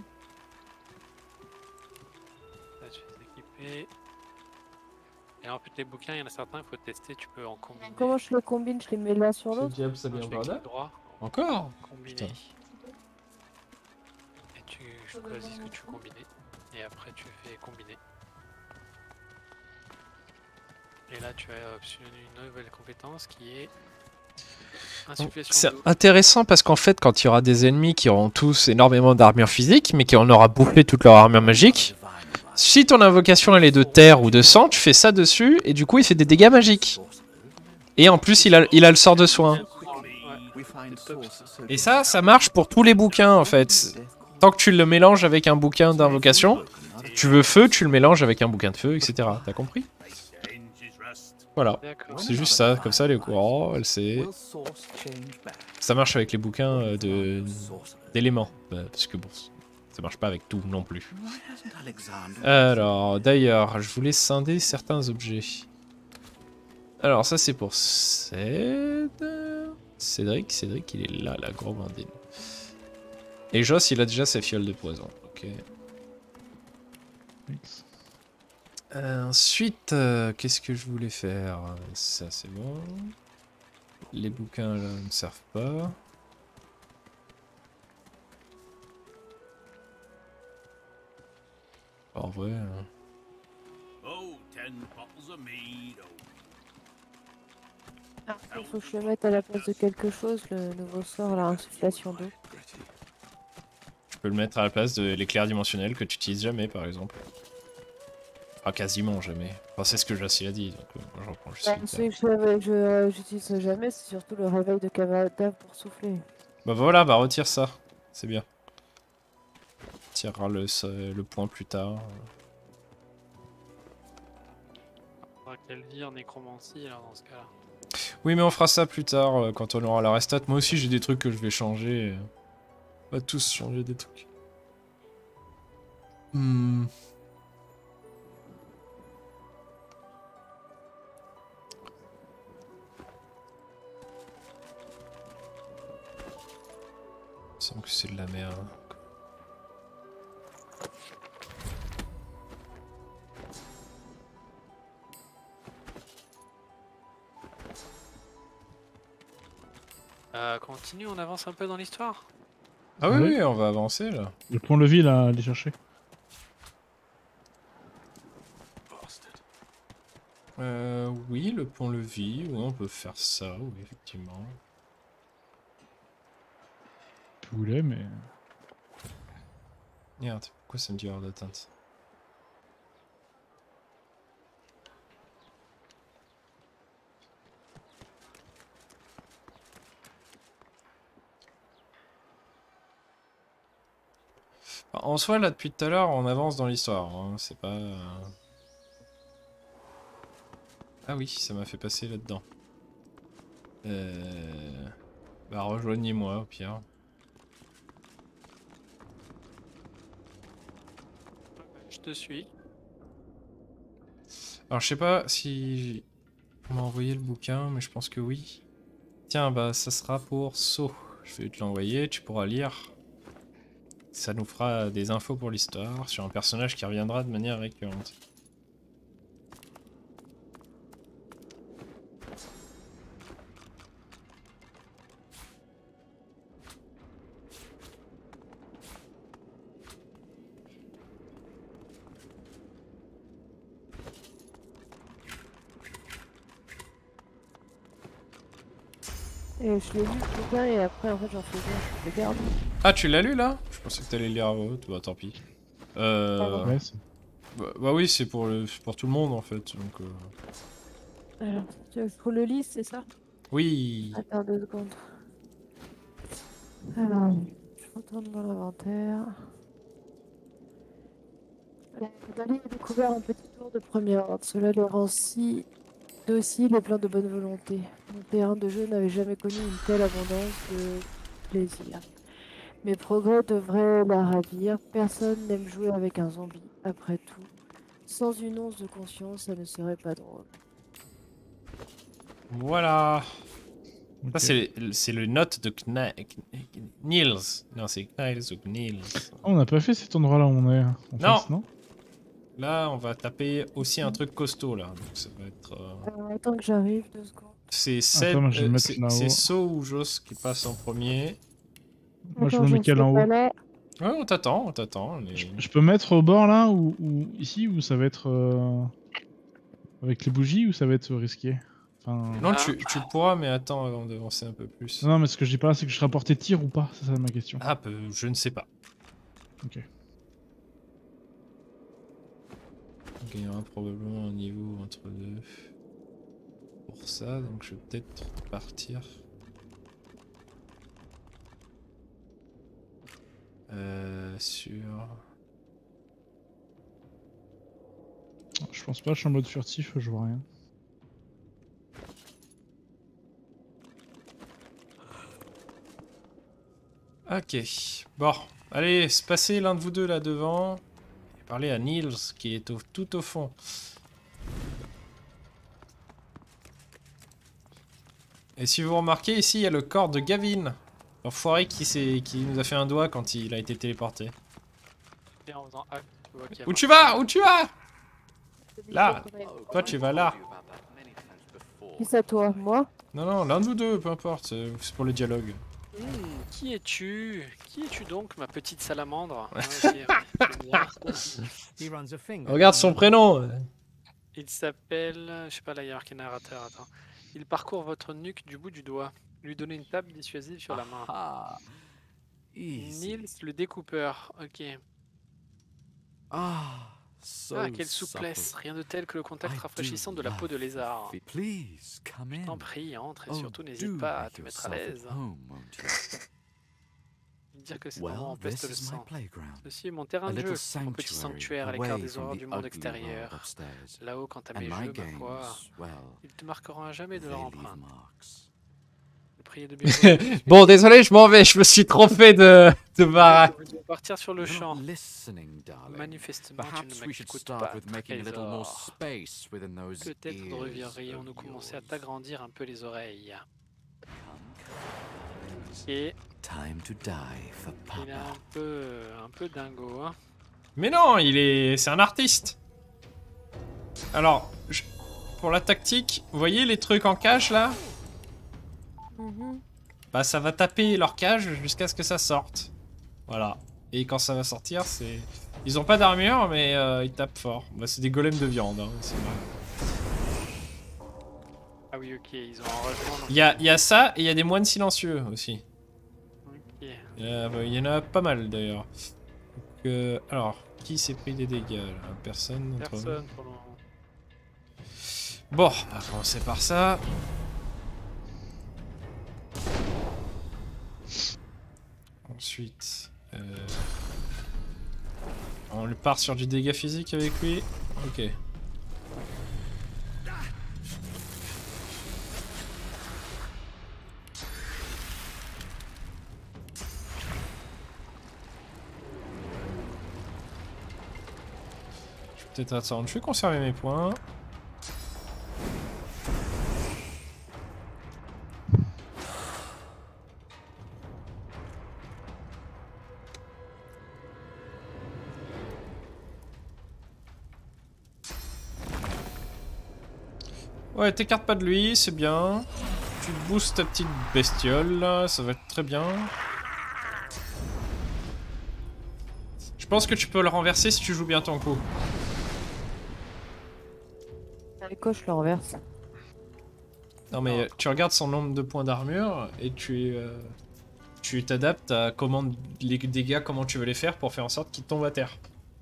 Là, tu fais équiper. Et en fait, les bouquins, il y en a certains, il faut tester, tu peux en combiner. Comment je les combine? Je les mets l'un sur l'autre? diable, ça Donc, tu fais clic droit, Encore combiner. Putain. Et tu choisis ce que tu veux combiner. Et après, tu fais combiner. Et là, tu as optionné une nouvelle compétence qui est insufflation C'est d'eau. intéressant parce qu'en fait, quand il y aura des ennemis qui auront tous énormément d'armure physique, mais qui en aura bouffé toute leur armure magique, si ton invocation elle est de terre ou de sang, tu fais ça dessus et du coup il fait des dégâts magiques. Et en plus, il a, il a le sort de soin. We find source so Et ça, ça marche pour tous les bouquins en fait. Tant que tu le mélanges avec un bouquin d'invocation, tu veux feu, tu le mélanges avec un bouquin de feu, et cetera. T'as compris? Voilà. D'accord. C'est juste ça, comme ça elle est au courant, elle sait. Will source change back? Ça marche avec les bouquins euh, de d'éléments. Bah, parce que bon, ça marche pas avec tout non plus. Why hasn't Alexander? Alors, d'ailleurs, je voulais scinder certains objets. Alors, ça c'est pour Céd... Cédric. Cédric, il est là, la gourmandine. Et Joss, il a déjà ses fioles de poison. Ok. Euh, ensuite, euh, qu'est-ce que je voulais faire? Ça, c'est bon. Les bouquins, là, ne servent pas. En vrai... hein. Il faut que je le mette à la place de quelque chose, le nouveau sort, la insufflation d'eau. Tu peux le mettre à la place de l'éclair dimensionnel que tu utilises jamais, par exemple. Enfin, quasiment jamais. Enfin, c'est ce que Jassi a dit, donc euh, moi, je reprends juste Bah, le celui que je- je euh, j'utilise jamais, c'est surtout le réveil de Cavada pour souffler. Bah voilà, bah retire ça. C'est bien. Tirera le, le point plus tard. Faudra qu'elle vire nécromancie alors dans ce cas-là. Oui, mais on fera ça plus tard, euh, quand on aura la restat. Moi aussi, j'ai des trucs que je vais changer. On va tous changer des trucs. Hmm. semble que c'est de la merde. Euh, continue, on avance un peu dans l'histoire. Ah oui, Ouais. oui, on va avancer là. Le pont-levis là, aller chercher. Euh, oui, le pont-levis, oui, on peut faire ça, oui, effectivement. Je voulais, mais. Merde, pourquoi ça me dit hors d'atteinte? En soi, là, depuis tout à l'heure, on avance dans l'histoire, hein, c'est pas... Ah oui, ça m'a fait passer là-dedans. Euh... Bah, rejoignez-moi, au pire. Je te suis. Alors, je sais pas si on m'a envoyé le bouquin, mais je pense que oui. Tiens, bah, ça sera pour So. Je vais te l'envoyer, tu pourras lire. Ça nous fera des infos pour l'histoire sur un personnage qui reviendra de manière récurrente. Et je l'ai lu le bouquin et après en fait j'en fais bien, je le garde. Ah, tu l'as lu là? Je pensais que t'allais le lire à voix haute, bah tant pis. Euh... Ouais, c'est- Bah, bah oui, c'est pour, le... c'est pour tout le monde en fait, donc... Euh... Alors, tu veux que je le lise, c'est ça? Oui. Attends deux secondes. Alors, je retourne dans l'inventaire. Dali a découvert un petit tour de première ordre. Cela le rend si docile et plein de bonne volonté. Mon terrain de jeu n'avait jamais connu une telle abondance de plaisir. Mes progrès devraient la ravir. Personne n'aime jouer avec un zombie. Après tout, sans une once de conscience, ça ne serait pas drôle. Voilà. Ok. Ça, c'est le, c'est le note de Kna... Niels. Non, c'est Kniles ou Niels. Ah, on n'a pas fait cet endroit là où on est. En Non. face, non. Là, on va taper aussi un truc costaud là. Donc ça va être. Euh... Alors, attends que j'arrive, deux secondes. C'est Seb, moi, je vais euh, mettre c'est là-haut. c'est So ou Jos qui passe en premier. Moi je Attends, me mets ne quel sais en pas haut. là. Ouais, on t'attend, on t'attend. on est- Je, je peux mettre au bord là ou, ou ici ou ça va être euh, avec les bougies ou ça va être risqué. Enfin... Non, Ah. tu, tu pourras, mais attends avant d'avancer un peu plus. Non, mais ce que je dis pas là, c'est que je serai porté tir ou pas. C'est ça ma question. Ah, peu- je ne sais pas. Ok. Donc, il y aura probablement un niveau entre deux. Pour ça, donc je vais peut-être partir. Euh, sur... Je pense pas, je suis en mode furtif, je vois rien. Ok, bon, allez, se passer l'un de vous deux là devant. Et parler à Niels qui est au- tout au fond. Et si vous remarquez, ici il y a le corps de Gavin. L'enfoiré qui, s'est- qui nous a fait un doigt quand il a été téléporté. Et en faisant hack, tu vois qu'il y a Où marqué- tu vas? Où tu vas? Là. Toi tu vas là. Qui c'est toi? Moi? Non, non, l'un de vous deux, peu importe, c'est c'est pour le dialogue. Hmm, qui es-tu? Qui es-tu donc, ma petite salamandre? Ah, ok, ouais, j'aime bien. He runs a finger. Regarde son prénom. Il s'appelle... Je sais pas, là, il y a marqué narrateur, attends. Il parcourt votre nuque du bout du doigt. Lui donner une table dissuasive sur la main. Ah, easy. Nils le découpeur, ok. Ah, so Ah, quelle souplesse. supple. Rien de tel que le contact I rafraîchissant do de la peau de love lézard. coffee. Please come in. T'en prie, entre et Oh, surtout n'hésite do pas à make te mettre à yourself at l'aise. home, won't you? Dire que c'est moment Well, en peste this le is my sang. playground. Ceci est mon A terrain de jeu, little mon petit sanctuary sanctuaire à l'écart away des from horreurs the du monde ugly extérieur. world upstairs. Là-haut, quant à And mes my jeux, ma foi, games, well, ils te marqueront à jamais de they leur leave empreinte. marks. Priez de bien. Bon, désolé, je m'en vais, je me suis trompé de, de baraque. On doit partir sur le You're champ. not listening, darling. Manifestement, tu Perhaps ne we should m'écoutes start pas, with making a little more trésor. space within those Peut-être ears devrions-nous of commencer à yours. t'agrandir un peu les oreilles. Et time to die for Il est un Papa. peu, un peu dingo, hein. Mais non, il est, c'est un artiste. Alors, je- pour la tactique, vous voyez les trucs en cage là? Mhm. Bah ça va taper leur cage jusqu'à ce que ça sorte. Voilà. Et quand ça va sortir, c'est... Ils ont pas d'armure, mais euh, ils tapent fort. Bah c'est des golems de viande, hein, c'est vrai. Ah oui, ok, ils ont un rangement. donc- Il y a, il y a ça, et il y a des moines silencieux aussi. Ok. Il y, a- bah, il y en a pas mal d'ailleurs. Donc, euh, alors, qui s'est pris des dégâts là? Personne d'entre vous. Personne pour le moment. Bon, on va commencer par ça. Ensuite, euh... on lui part sur du dégât physique avec lui. Ok. Je vais peut-être attendre. Je vais conserver mes points. Ouais, t'écartes pas de lui, c'est bien. Tu boostes ta petite bestiole, là, ça va être très bien. Je pense que tu peux le renverser si tu joues bien ton coup. Les coches le renverse. Non mais euh, tu regardes son nombre de points d'armure et tu euh, tu t'adaptes à comment les dégâts, comment tu veux les faire pour faire en sorte qu'il tombe à terre.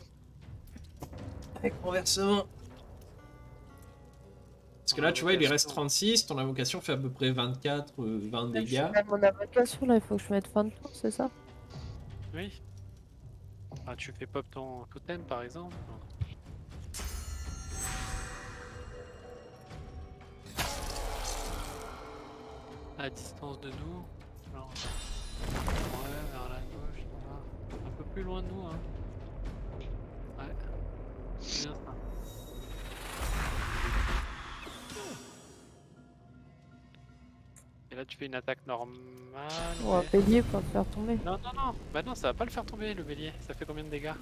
Avec renversement. Parce que là, tu vois, il lui reste trente-six, ton invocation fait à peu près vingt-quatre, euh, vingt Je dégâts. fais mon invocation là, il faut que je mette fin de tour, c'est ça? Oui. Ah, tu fais pop ton totem par exemple. À distance de nous. Alors, ouais, vers la gauche. Là. Un peu plus loin de nous. Hein. Ouais. C'est bien ça. Et là tu fais une attaque normale. Ou un ouais. bélier pour le faire tomber. Non, non, non. Bah non, ça va pas le faire tomber le bélier. Ça fait combien de dégâts?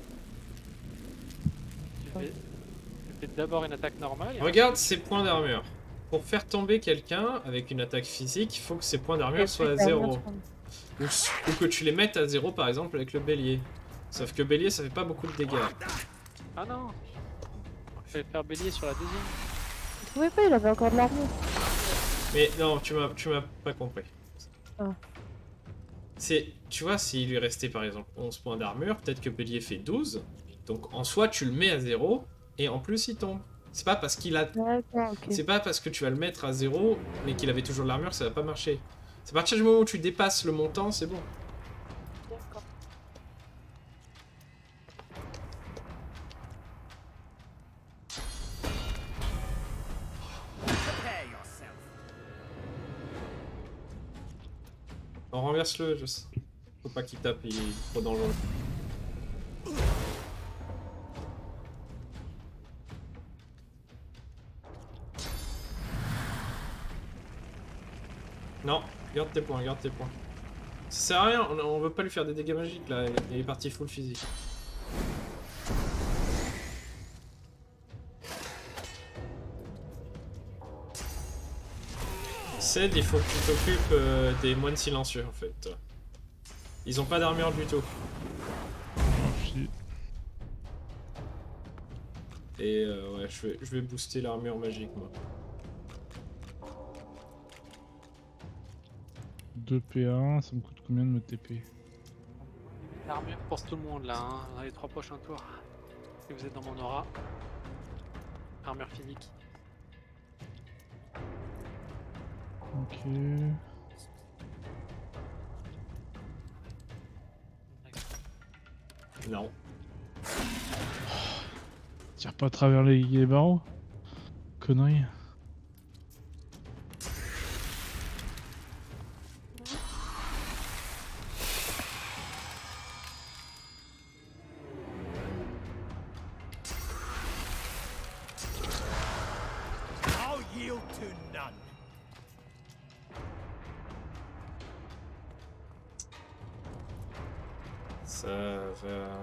Tu fais, tu fais d'abord une attaque normale. et Regarde ses points d'armure. Pour faire tomber quelqu'un avec une attaque physique, il faut que ses points d'armure soient à zéro. Ou, ou que tu les mettes à zéro par exemple avec le bélier. Sauf que bélier ça fait pas beaucoup de dégâts. Ah non. Je vais faire bélier sur la deuxième. Vous trouvez pas, il avait encore de l'armure. Mais non, tu m'as tu m'as pas compris. Ah. C'est, tu vois, s'il lui restait par exemple onze points d'armure, peut-être que bélier fait douze. Donc en soi tu le mets à zéro et en plus il tombe. C'est pas parce qu'il a... D'accord, ok. C'est pas parce que tu vas le mettre à zéro mais qu'il avait toujours de l'armure, ça va pas marcher. C'est à partir du moment où tu dépasses le montant, c'est bon. D'accord. On renverse-le, je sais. Faut pas qu'il tape, il est trop dangereux. Non, garde tes points, garde tes points. Ça sert à rien, on, on veut pas lui faire des dégâts magiques là, il est parti full physique. Ced, il faut que tu t'occupes euh, des moines silencieux en fait. Ils ont pas d'armure du tout. Et euh, ouais, je vais, je vais booster l'armure magique moi. deux P un, ça me coûte combien de me T P? L'armure pour tout le monde là, hein, dans les trois prochains tours. Si vous êtes dans mon aura. Armure physique. Ok. Non. Tire pas à travers les, les barreaux. Connerie. I'll yield to none. Ça va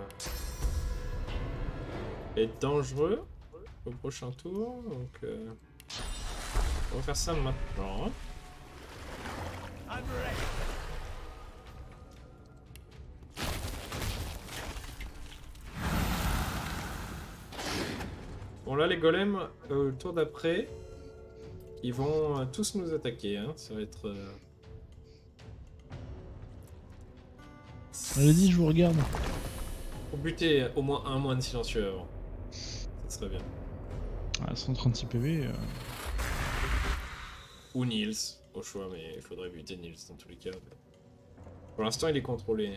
être dangereux au prochain tour, donc euh, on va faire ça maintenant. Bon là les golems, euh, le tour d'après, ils vont euh, tous nous attaquer, hein. Ça va être... Euh... Allez-y, je vous regarde. Faut buter au moins un moine silencieux avant. Ça serait bien. Ah, cent trente-six P V. Euh... Ou Nils, au choix, mais il faudrait buter Nils dans tous les cas. Mais... Pour l'instant, il est contrôlé.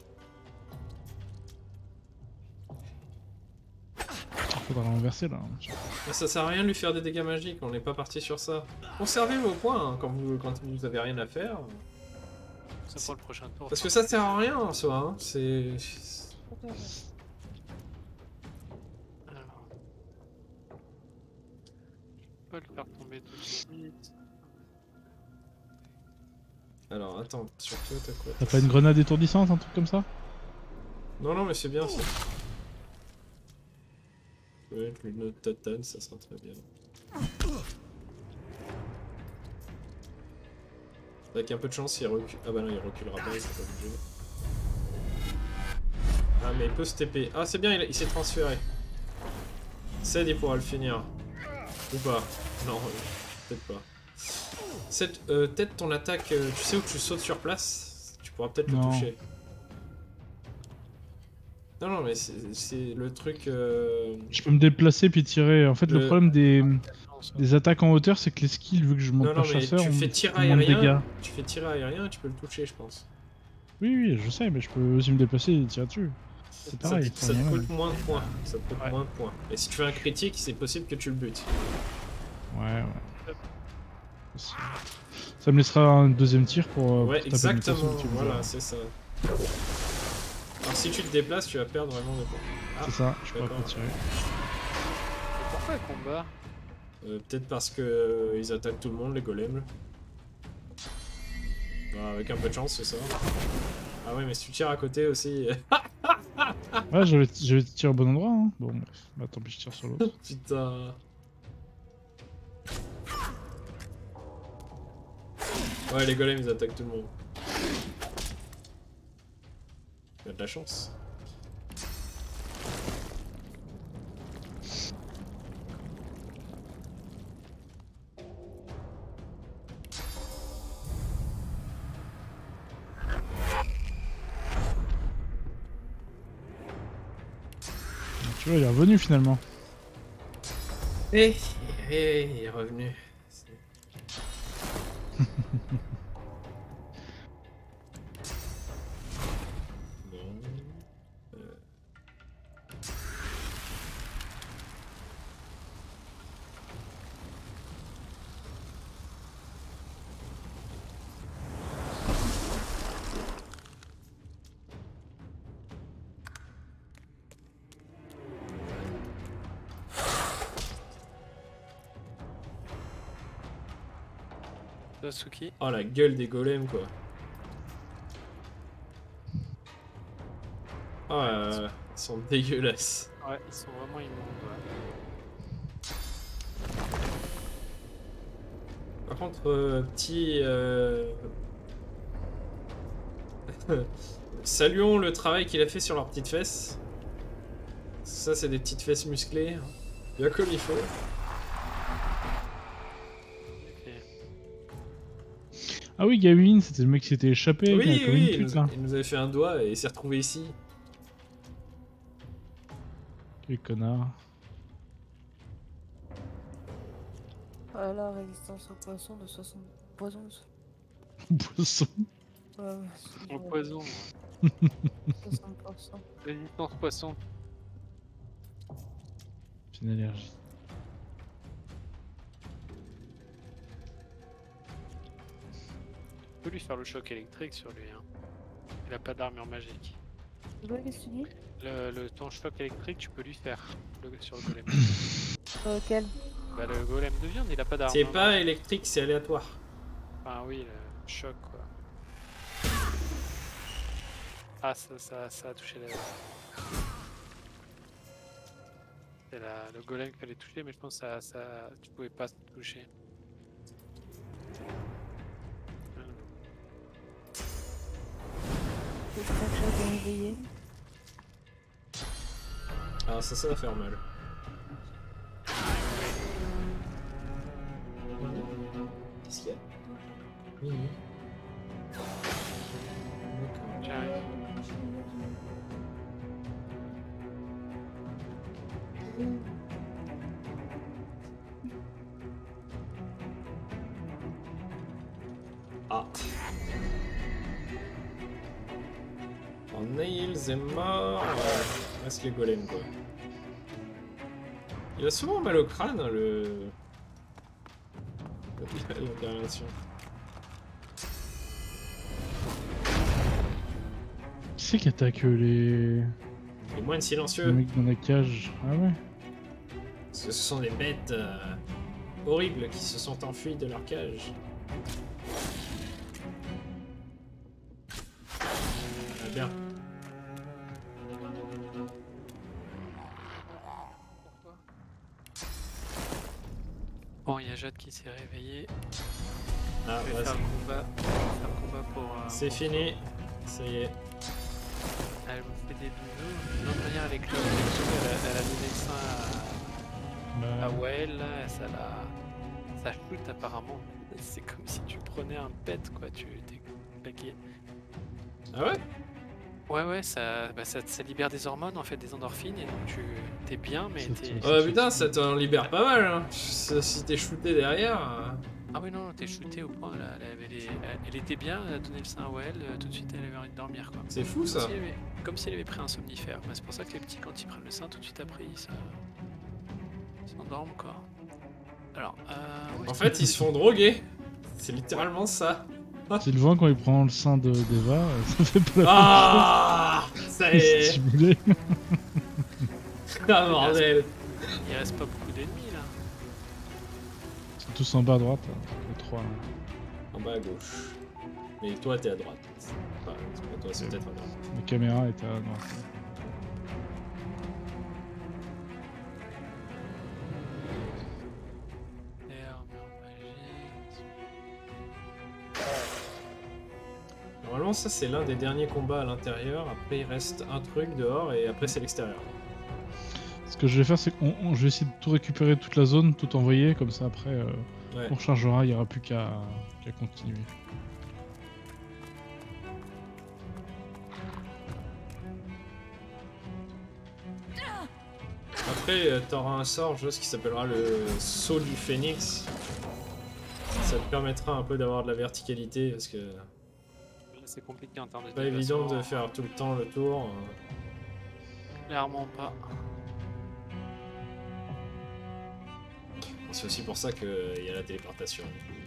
Il faudra l'inverser là. Mais ça sert à rien de lui faire des dégâts magiques, on n'est pas parti sur ça. Conservez vos points hein, quand, vous, quand vous avez rien à faire. Ça pour le prochain tour. Parce que ça sert à rien en soi, hein. C'est... Alors... Je peux le faire tomber tout de suite. Alors attends, sur toi t'as quoi? T'as pas une grenade étourdissante, un truc comme ça? Non non mais c'est bien ça. Ouais, une note tatane, ça sera très bien. Avec un peu de chance, il recule. Ah bah non, il reculera pas, il sera pas obligé. Ah mais il peut se T P. Ah c'est bien, il, il s'est transféré. Ced, il pourra le finir. Ou pas. Non, euh, peut-être pas. Cette, euh, peut-être ton attaque, euh, tu sais où tu sautes sur place, tu pourras peut-être le Non. toucher. Non, non, mais c'est le truc... Euh... Je peux me déplacer puis tirer. En fait, le, Le- problème des, des attaques en hauteur, c'est que les skills, vu que je monte Non, pas non, mais chasseur, tu on fais me tir fait moins de dégâts. aérien, tu fais tir aérien et tu peux le toucher, je pense. Oui, oui, je sais, mais je peux aussi me déplacer et tirer dessus. C'est Ça, pareil. te- ça enfin, te rien coûte mal. moins de points. Ça te coûte Ouais. moins de points. Et si tu fais un critique, c'est possible que tu le butes. Ouais, ouais. Ça- Ça me laissera un deuxième tir pour. euh, Ouais, pour taper une mutation exactement. que tu veux Voilà, faire. c'est ça. Alors si tu te déplaces, tu vas perdre vraiment des points. Ah, C'est ça, je pourrais d'accord. pas tirer. Mais pourquoi le combat? Euh, Peut-être parce que euh, ils attaquent tout le monde, les golems. Bah, avec un peu de chance, c'est ça. Ah ouais, mais si tu tires à côté aussi... Ouais, j'avais j'avais tiré au bon endroit. Hein. Bon, bref. Bah, tant pis, je tire sur l'autre. Putain... Ouais, les golems, ils attaquent tout le monde. Il y a de la chance. Tu vois, il est revenu finalement. Eh, eh, il est revenu. Bon. Euh. Sasuke. Oh la gueule des golems quoi. Oh euh, ils sont dégueulasses. Ouais, ils sont vraiment immondes. Ouais. Par contre, euh, petit... Euh... Saluons le travail qu'il a fait sur leurs petites fesses. Ça c'est des petites fesses musclées. hein. Bien comme il faut. Ah oui, Gavin, c'était le mec qui s'était échappé. Oui, qui a commis oui, une il pute, nous, là. il nous avait fait un doigt et il s'est retrouvé ici. Quel connard. Voilà, résistance au poisson de soixante... Poison Poisson. Ouais, ouais, Au poison. soixante pour cent. Résistance poisson. J'ai une allergie. Tu peux lui faire le choc électrique sur lui. Hein. Il a pas d'armure magique. Ouais, qu'est-ce que tu dis? Le, le ton choc électrique, tu peux lui faire le, sur le golem. Euh, quel? Bah le golem de viande, il a pas d'armure. C'est pas électrique, c'est aléatoire. Enfin oui, le choc quoi. Ah, ça, ça, ça a touché la... C'est la... le golem qu'il fallait toucher, mais je pense que ça, ça... tu pouvais pas toucher. J'espère que j'ai bien réveillé. Ah, ça, ça va faire mal. Qu'est-ce qu'il y a? Oui, oui. D'accord. J'arrive. Ah. Oh, Nails est mort. Ouais. Reste les golems, quoi. Il a souvent mal au crâne, hein, le... l'intervention. Qui c'est qui attaque euh, les... Les moines les silencieux. mecs dans la cage? Ah ouais? Parce que ce sont des bêtes euh, horribles qui se sont enfuies de leur cage. Ah, bien. Bon, il y a Jade qui s'est réveillé. Ah, Je vais bah, faire le combat. Je vais faire le combat pour... euh, c'est pour- fini. Ça y est. Elle me fait des bisous. L'autre manière, elle est close. Elle, a- elle a donné le sein à, à Bah, Wael, là. Ça la... Ça shoot apparemment. C'est comme si tu prenais un pet, quoi. Tu t'es claqué. Ah ouais? Ouais, ouais, ça, bah, ça, ça libère des hormones, en fait, des endorphines. Et donc, tu t'es bien, mais Ça t'es... te- Oh putain, ça t'en libère pas mal, hein. Si t'es shooté derrière... euh, Ah oui, non, t'es shooté au point. Là, elle, avait les- elle- elle était bien, elle a donné le sein à Wael. euh, Tout de suite, elle avait envie de dormir, quoi. C'est fou, Comme ça. si elle avait, comme si elle avait pris un somnifère. Bah, c'est pour ça que les petits, quand ils prennent le sein, tout de suite après, ils se- ils s'endorment, quoi. Alors, euh, où En est-ce fait, que- ils se font droguer. C'est littéralement ça. c'est le vent quand il prend le sein de d'Eva, euh, ça fait pas Ah, ça y la est. stimuler. Ah, bordel. Il reste pas beaucoup d'ennemis, là. Ils sont tous en bas à droite, là. les trois. Là. En bas à gauche. Mais toi, t'es à droite. Enfin, c'est pas toi, c'est peut-être à droite. La caméra est à droite. Et armure magique. Normalement, ça, c'est l'un des derniers combats à l'intérieur. Après, il reste un truc dehors et après, c'est l'extérieur. Ce que je vais faire, c'est que je vais essayer de tout récupérer, toute la zone, tout envoyer, comme ça après euh, Ouais. on rechargera, il n'y aura plus qu'à qu'à continuer. Après, euh, t'auras un sort, juste qui s'appellera le saut du phénix. Ça te permettra un peu d'avoir de la verticalité parce que Là, c'est compliqué en termes de c'est pas évident de déplacement. faire tout le temps le tour. Clairement pas. C'est aussi pour ça qu'il y a la téléportation.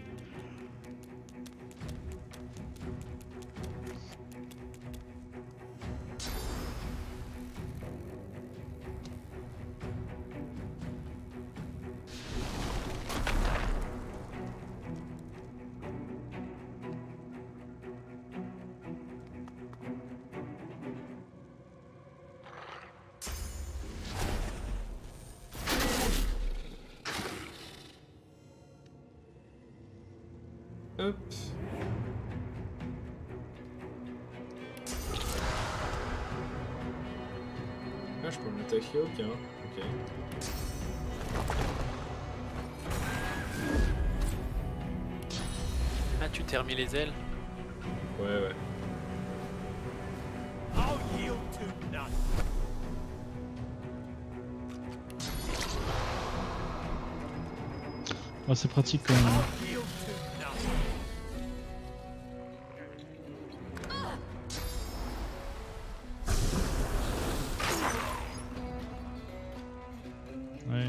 Hop. Ah, je peux m'attaquer au bien. Ok. Ah, tu t'es remis les ailes. Ouais, ouais. I'll yield to none. Ah, c'est pratique quand même. I'll yield to none. Ouais.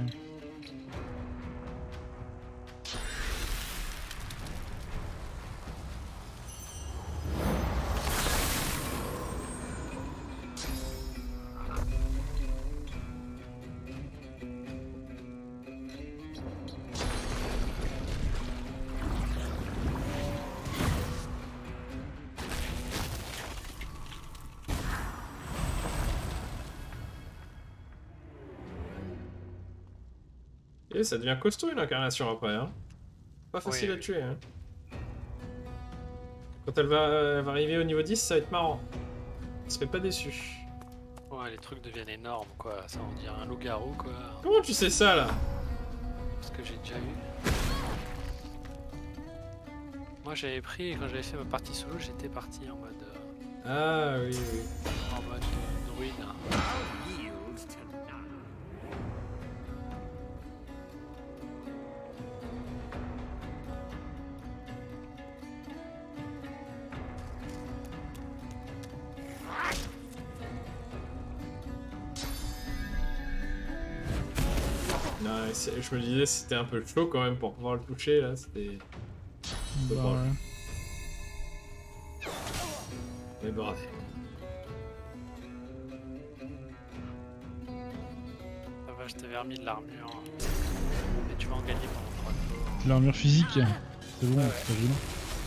Et ça devient costaud une incarnation après, hein. Pas facile Oui, à oui. tuer, hein. Quand elle va, elle va arriver au niveau dix, ça va être marrant. Je serais pas déçu. Ouais, les trucs deviennent énormes, quoi. Ça, on dirait un loup-garou, quoi. Comment tu sais ça, là? Parce que j'ai déjà eu. Moi, j'avais pris, quand j'avais fait ma partie solo, j'étais parti en mode... euh, Ah oui, oui. en mode euh, druide. I'll yield to none. Nice. Je me disais c'était un peu chaud quand même pour pouvoir le toucher là, c'était... Bah, bon. ouais. Mais bordel. Ça va, je t'avais remis de l'armure. Et tu vas en gagner pendant trois tours. L'armure physique, c'est bon, Ouais, ouais. c'est pas gênant.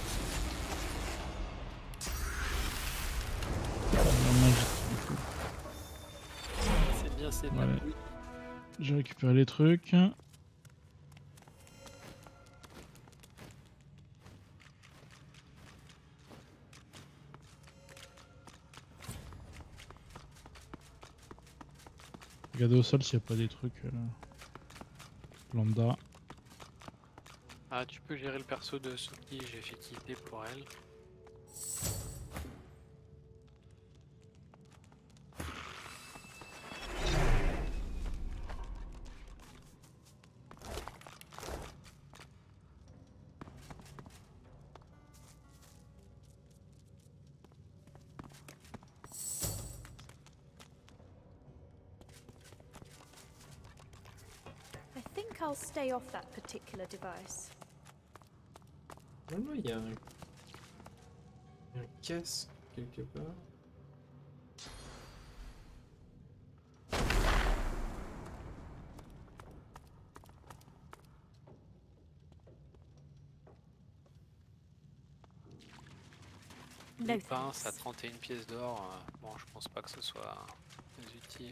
L'armure magique, du coup. C'est bien, c'est de la Ouais. bouille. J'ai récupéré les trucs. Regardez au sol s'il n'y a pas des trucs euh, lambda. Ah, tu peux gérer le perso de Suki, j'ai fait quitter pour elle. I think I'll stay off that particular device. Normalement il y a un... il y a un casque quelque part. No Une pince à thanks. trente et une pièces d'or, euh, bon, je pense pas que ce soit très utile.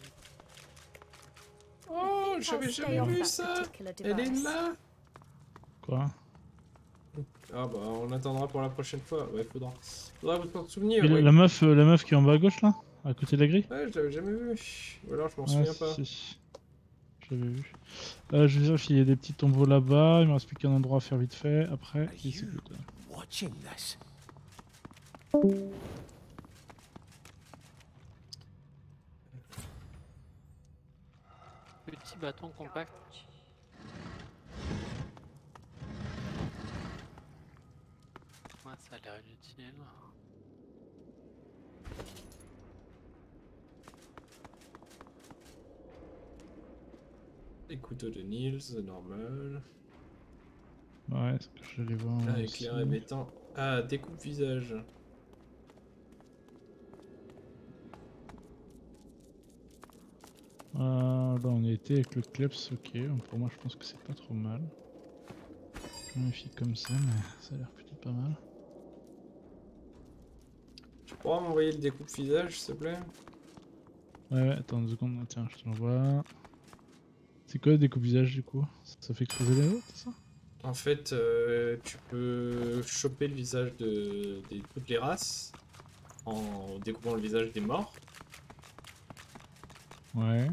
Oh, I think j'avais I'll stay jamais off vu that ça. particular Elle est device. là. Quoi? Ah bah on attendra pour la prochaine fois. Ouais, faudra. Faudra vous en souvenir. Et la, Ouais, la meuf, euh, la meuf qui est en bas à gauche là? À côté de la grille? ouais je l'avais jamais vu. Ou alors je m'en Ouais, souviens pas. si, si. Je l'avais vu. Euh, je vais vérifier, il y a des petits tombeaux là-bas, il me reste plus qu'un endroit à faire vite fait, après, et c'est good. Watching this. Petit bâton compact. Ouais, ça a l'air inutile. Les couteaux de Nils, normal. Ouais, c'est ce que j'allais voir. Ah, aussi. éclair et béton. Ah, découpe visage. Euh, là on a été avec le kleps, ok, pour moi je pense que c'est pas trop mal. Je me méfie comme ça, mais ça a l'air plutôt pas mal. Tu pourras m'envoyer le découpe visage, s'il te plaît? Ouais, ouais, attends une seconde, tiens, je te l'envoie. C'est quoi le découpe visage du coup? Ça fait exploser les autres, c'est ça? En fait, euh, tu peux choper le visage de, de toutes les races en découpant le visage des morts. Ouais.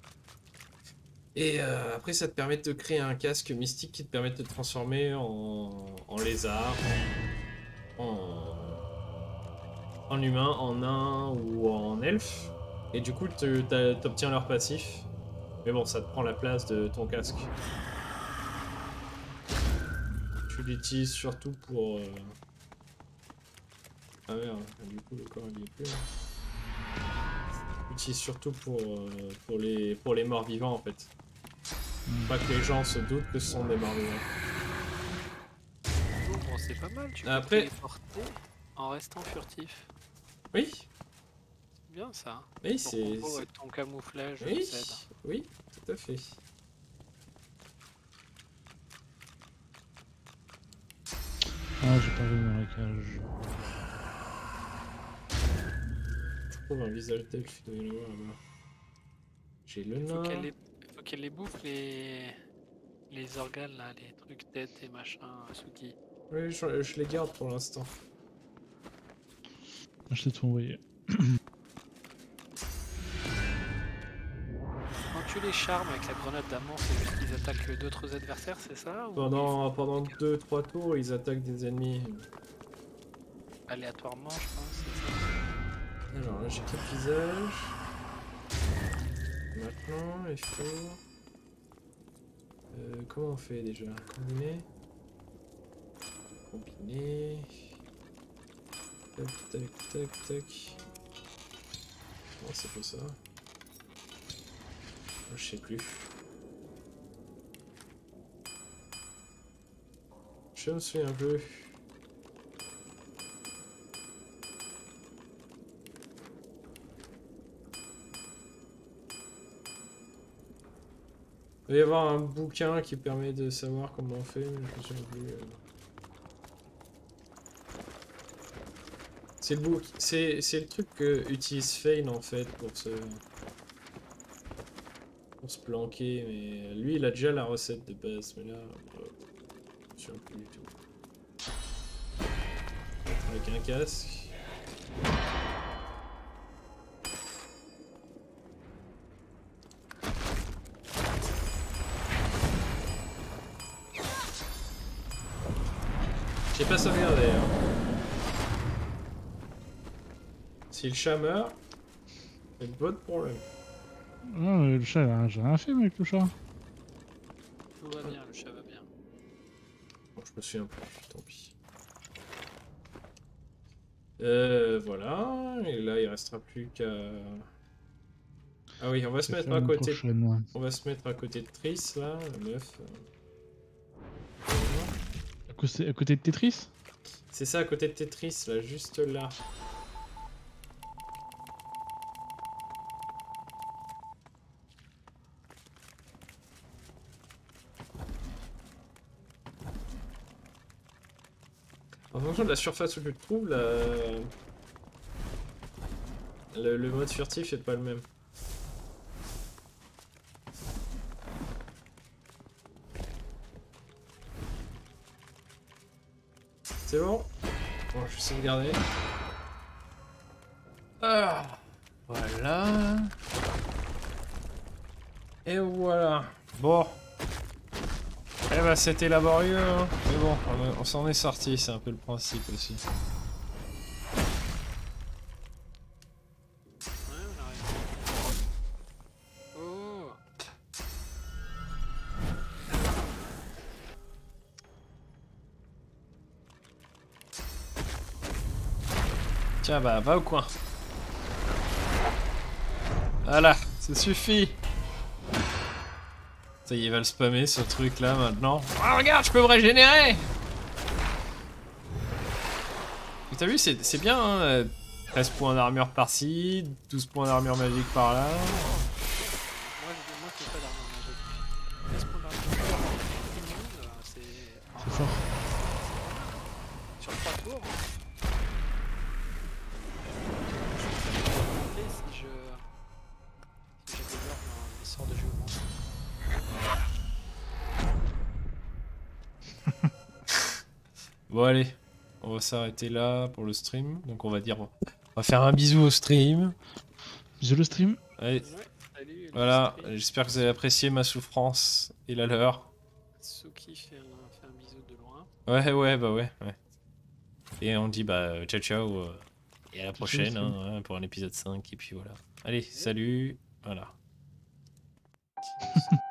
Et euh, après, ça te permet de créer un casque mystique qui te permet de te transformer en, en lézard, en, en humain, en nain ou en elfe. Et du coup, tu obtiens leur passif. Mais bon, ça te prend la place de ton casque. Tu l'utilises surtout pour... Euh... Ah merde, du coup le corps il y est plus là. Tu l'utilises surtout pour, euh, pour, les, pour les morts vivants en fait. Mm. Pas que les gens se doutent que ce sont des morts vivants. Bon, c'est pas mal, tu peux Après... te téléporter en restant furtif. Oui. C'est bien ça. Oui, c'est... Avec ton camouflage, oui, s'aide. oui, tout à fait. Ah, j'ai pas vu dans la cage. Je trouve un visage d'elfe, il doit y en avoir là-bas. J'ai le Faut nain. qu'elle les... Faut qu'elle les bouffe les... Les organes là, les trucs tête et machin, Suki. Oui, je, je les garde pour l'instant. Je t'ai tout envoyé. Quand tu les charmes avec la grenade d'amour, c'est juste qu'ils attaquent d'autres adversaires, c'est ça ou Pendant pendant deux trois tours, ils attaquent des ennemis. aléatoirement, je pense, c'est ça. Alors là, j'ai quatre visages. Maintenant, il faut... Euh, comment on fait déjà? Combiner. Combiner. Tac, tac, tac, tac. Comment c'est fait ça? Je sais plus. Je me souviens plus. Il doit y avoir un bouquin qui permet de savoir comment on fait, mais je me souviens plus. C'est le bouc, c'est c'est le truc que utilise Fane en fait pour se pour se planquer, mais lui il a déjà la recette de base, mais là euh, je me souviens plus du tout. Avec un casque. J'ai pas sauvegardé d'ailleurs. Si le chat meurt, c'est votre problème. Non, mais le chat, là, j'ai rien fait avec le chat. Tout va bien, le chat va bien. Bon, je me souviens plus, tant pis. Euh, voilà, et là il restera plus qu'à... Ah oui, on va se mettre à côté... Prochaine. On va se mettre à côté de Triss, là, la meuf. À côté, à côté de Tetris? C'est ça, à côté de Tetris, là, juste là. En fonction de la surface où tu te trouves, la... le, le mode furtif est pas le même. C'est bon? Bon, je vais sauvegarder. Ah, voilà. Et voilà. Bon. Eh bah c'était laborieux, hein. Mais bon, on, on s'en est sorti, c'est un peu le principe aussi. Ouais, on arrive. Oh. Tiens, bah va au coin. Voilà, ça suffit. Ça y est, il va le spammer ce truc là maintenant. Ah, regarde, je peux me régénérer. T'as vu, c'est bien, hein, treize points d'armure par-ci, douze points d'armure magique par-là. Moi, je moi, je fais pas d'armure magique. quinze points d'armure magique, c'est... C'est fort. Sur trois tours. Si je... Si j'améliore mes sorts de jeu au moins. Bon allez, on va s'arrêter là pour le stream. Donc on va dire, on va faire un bisou au stream. Bisous le stream. Allez, Ouais, salut, voilà, le j'espère que vous avez apprécié ma souffrance et la leur. Suki fait un, fait un bisou de loin. Ouais, ouais, bah ouais, ouais. Et on dit bah ciao ciao euh, et à la prochaine hein, pour un épisode cinq et puis voilà. Allez, salut, voilà.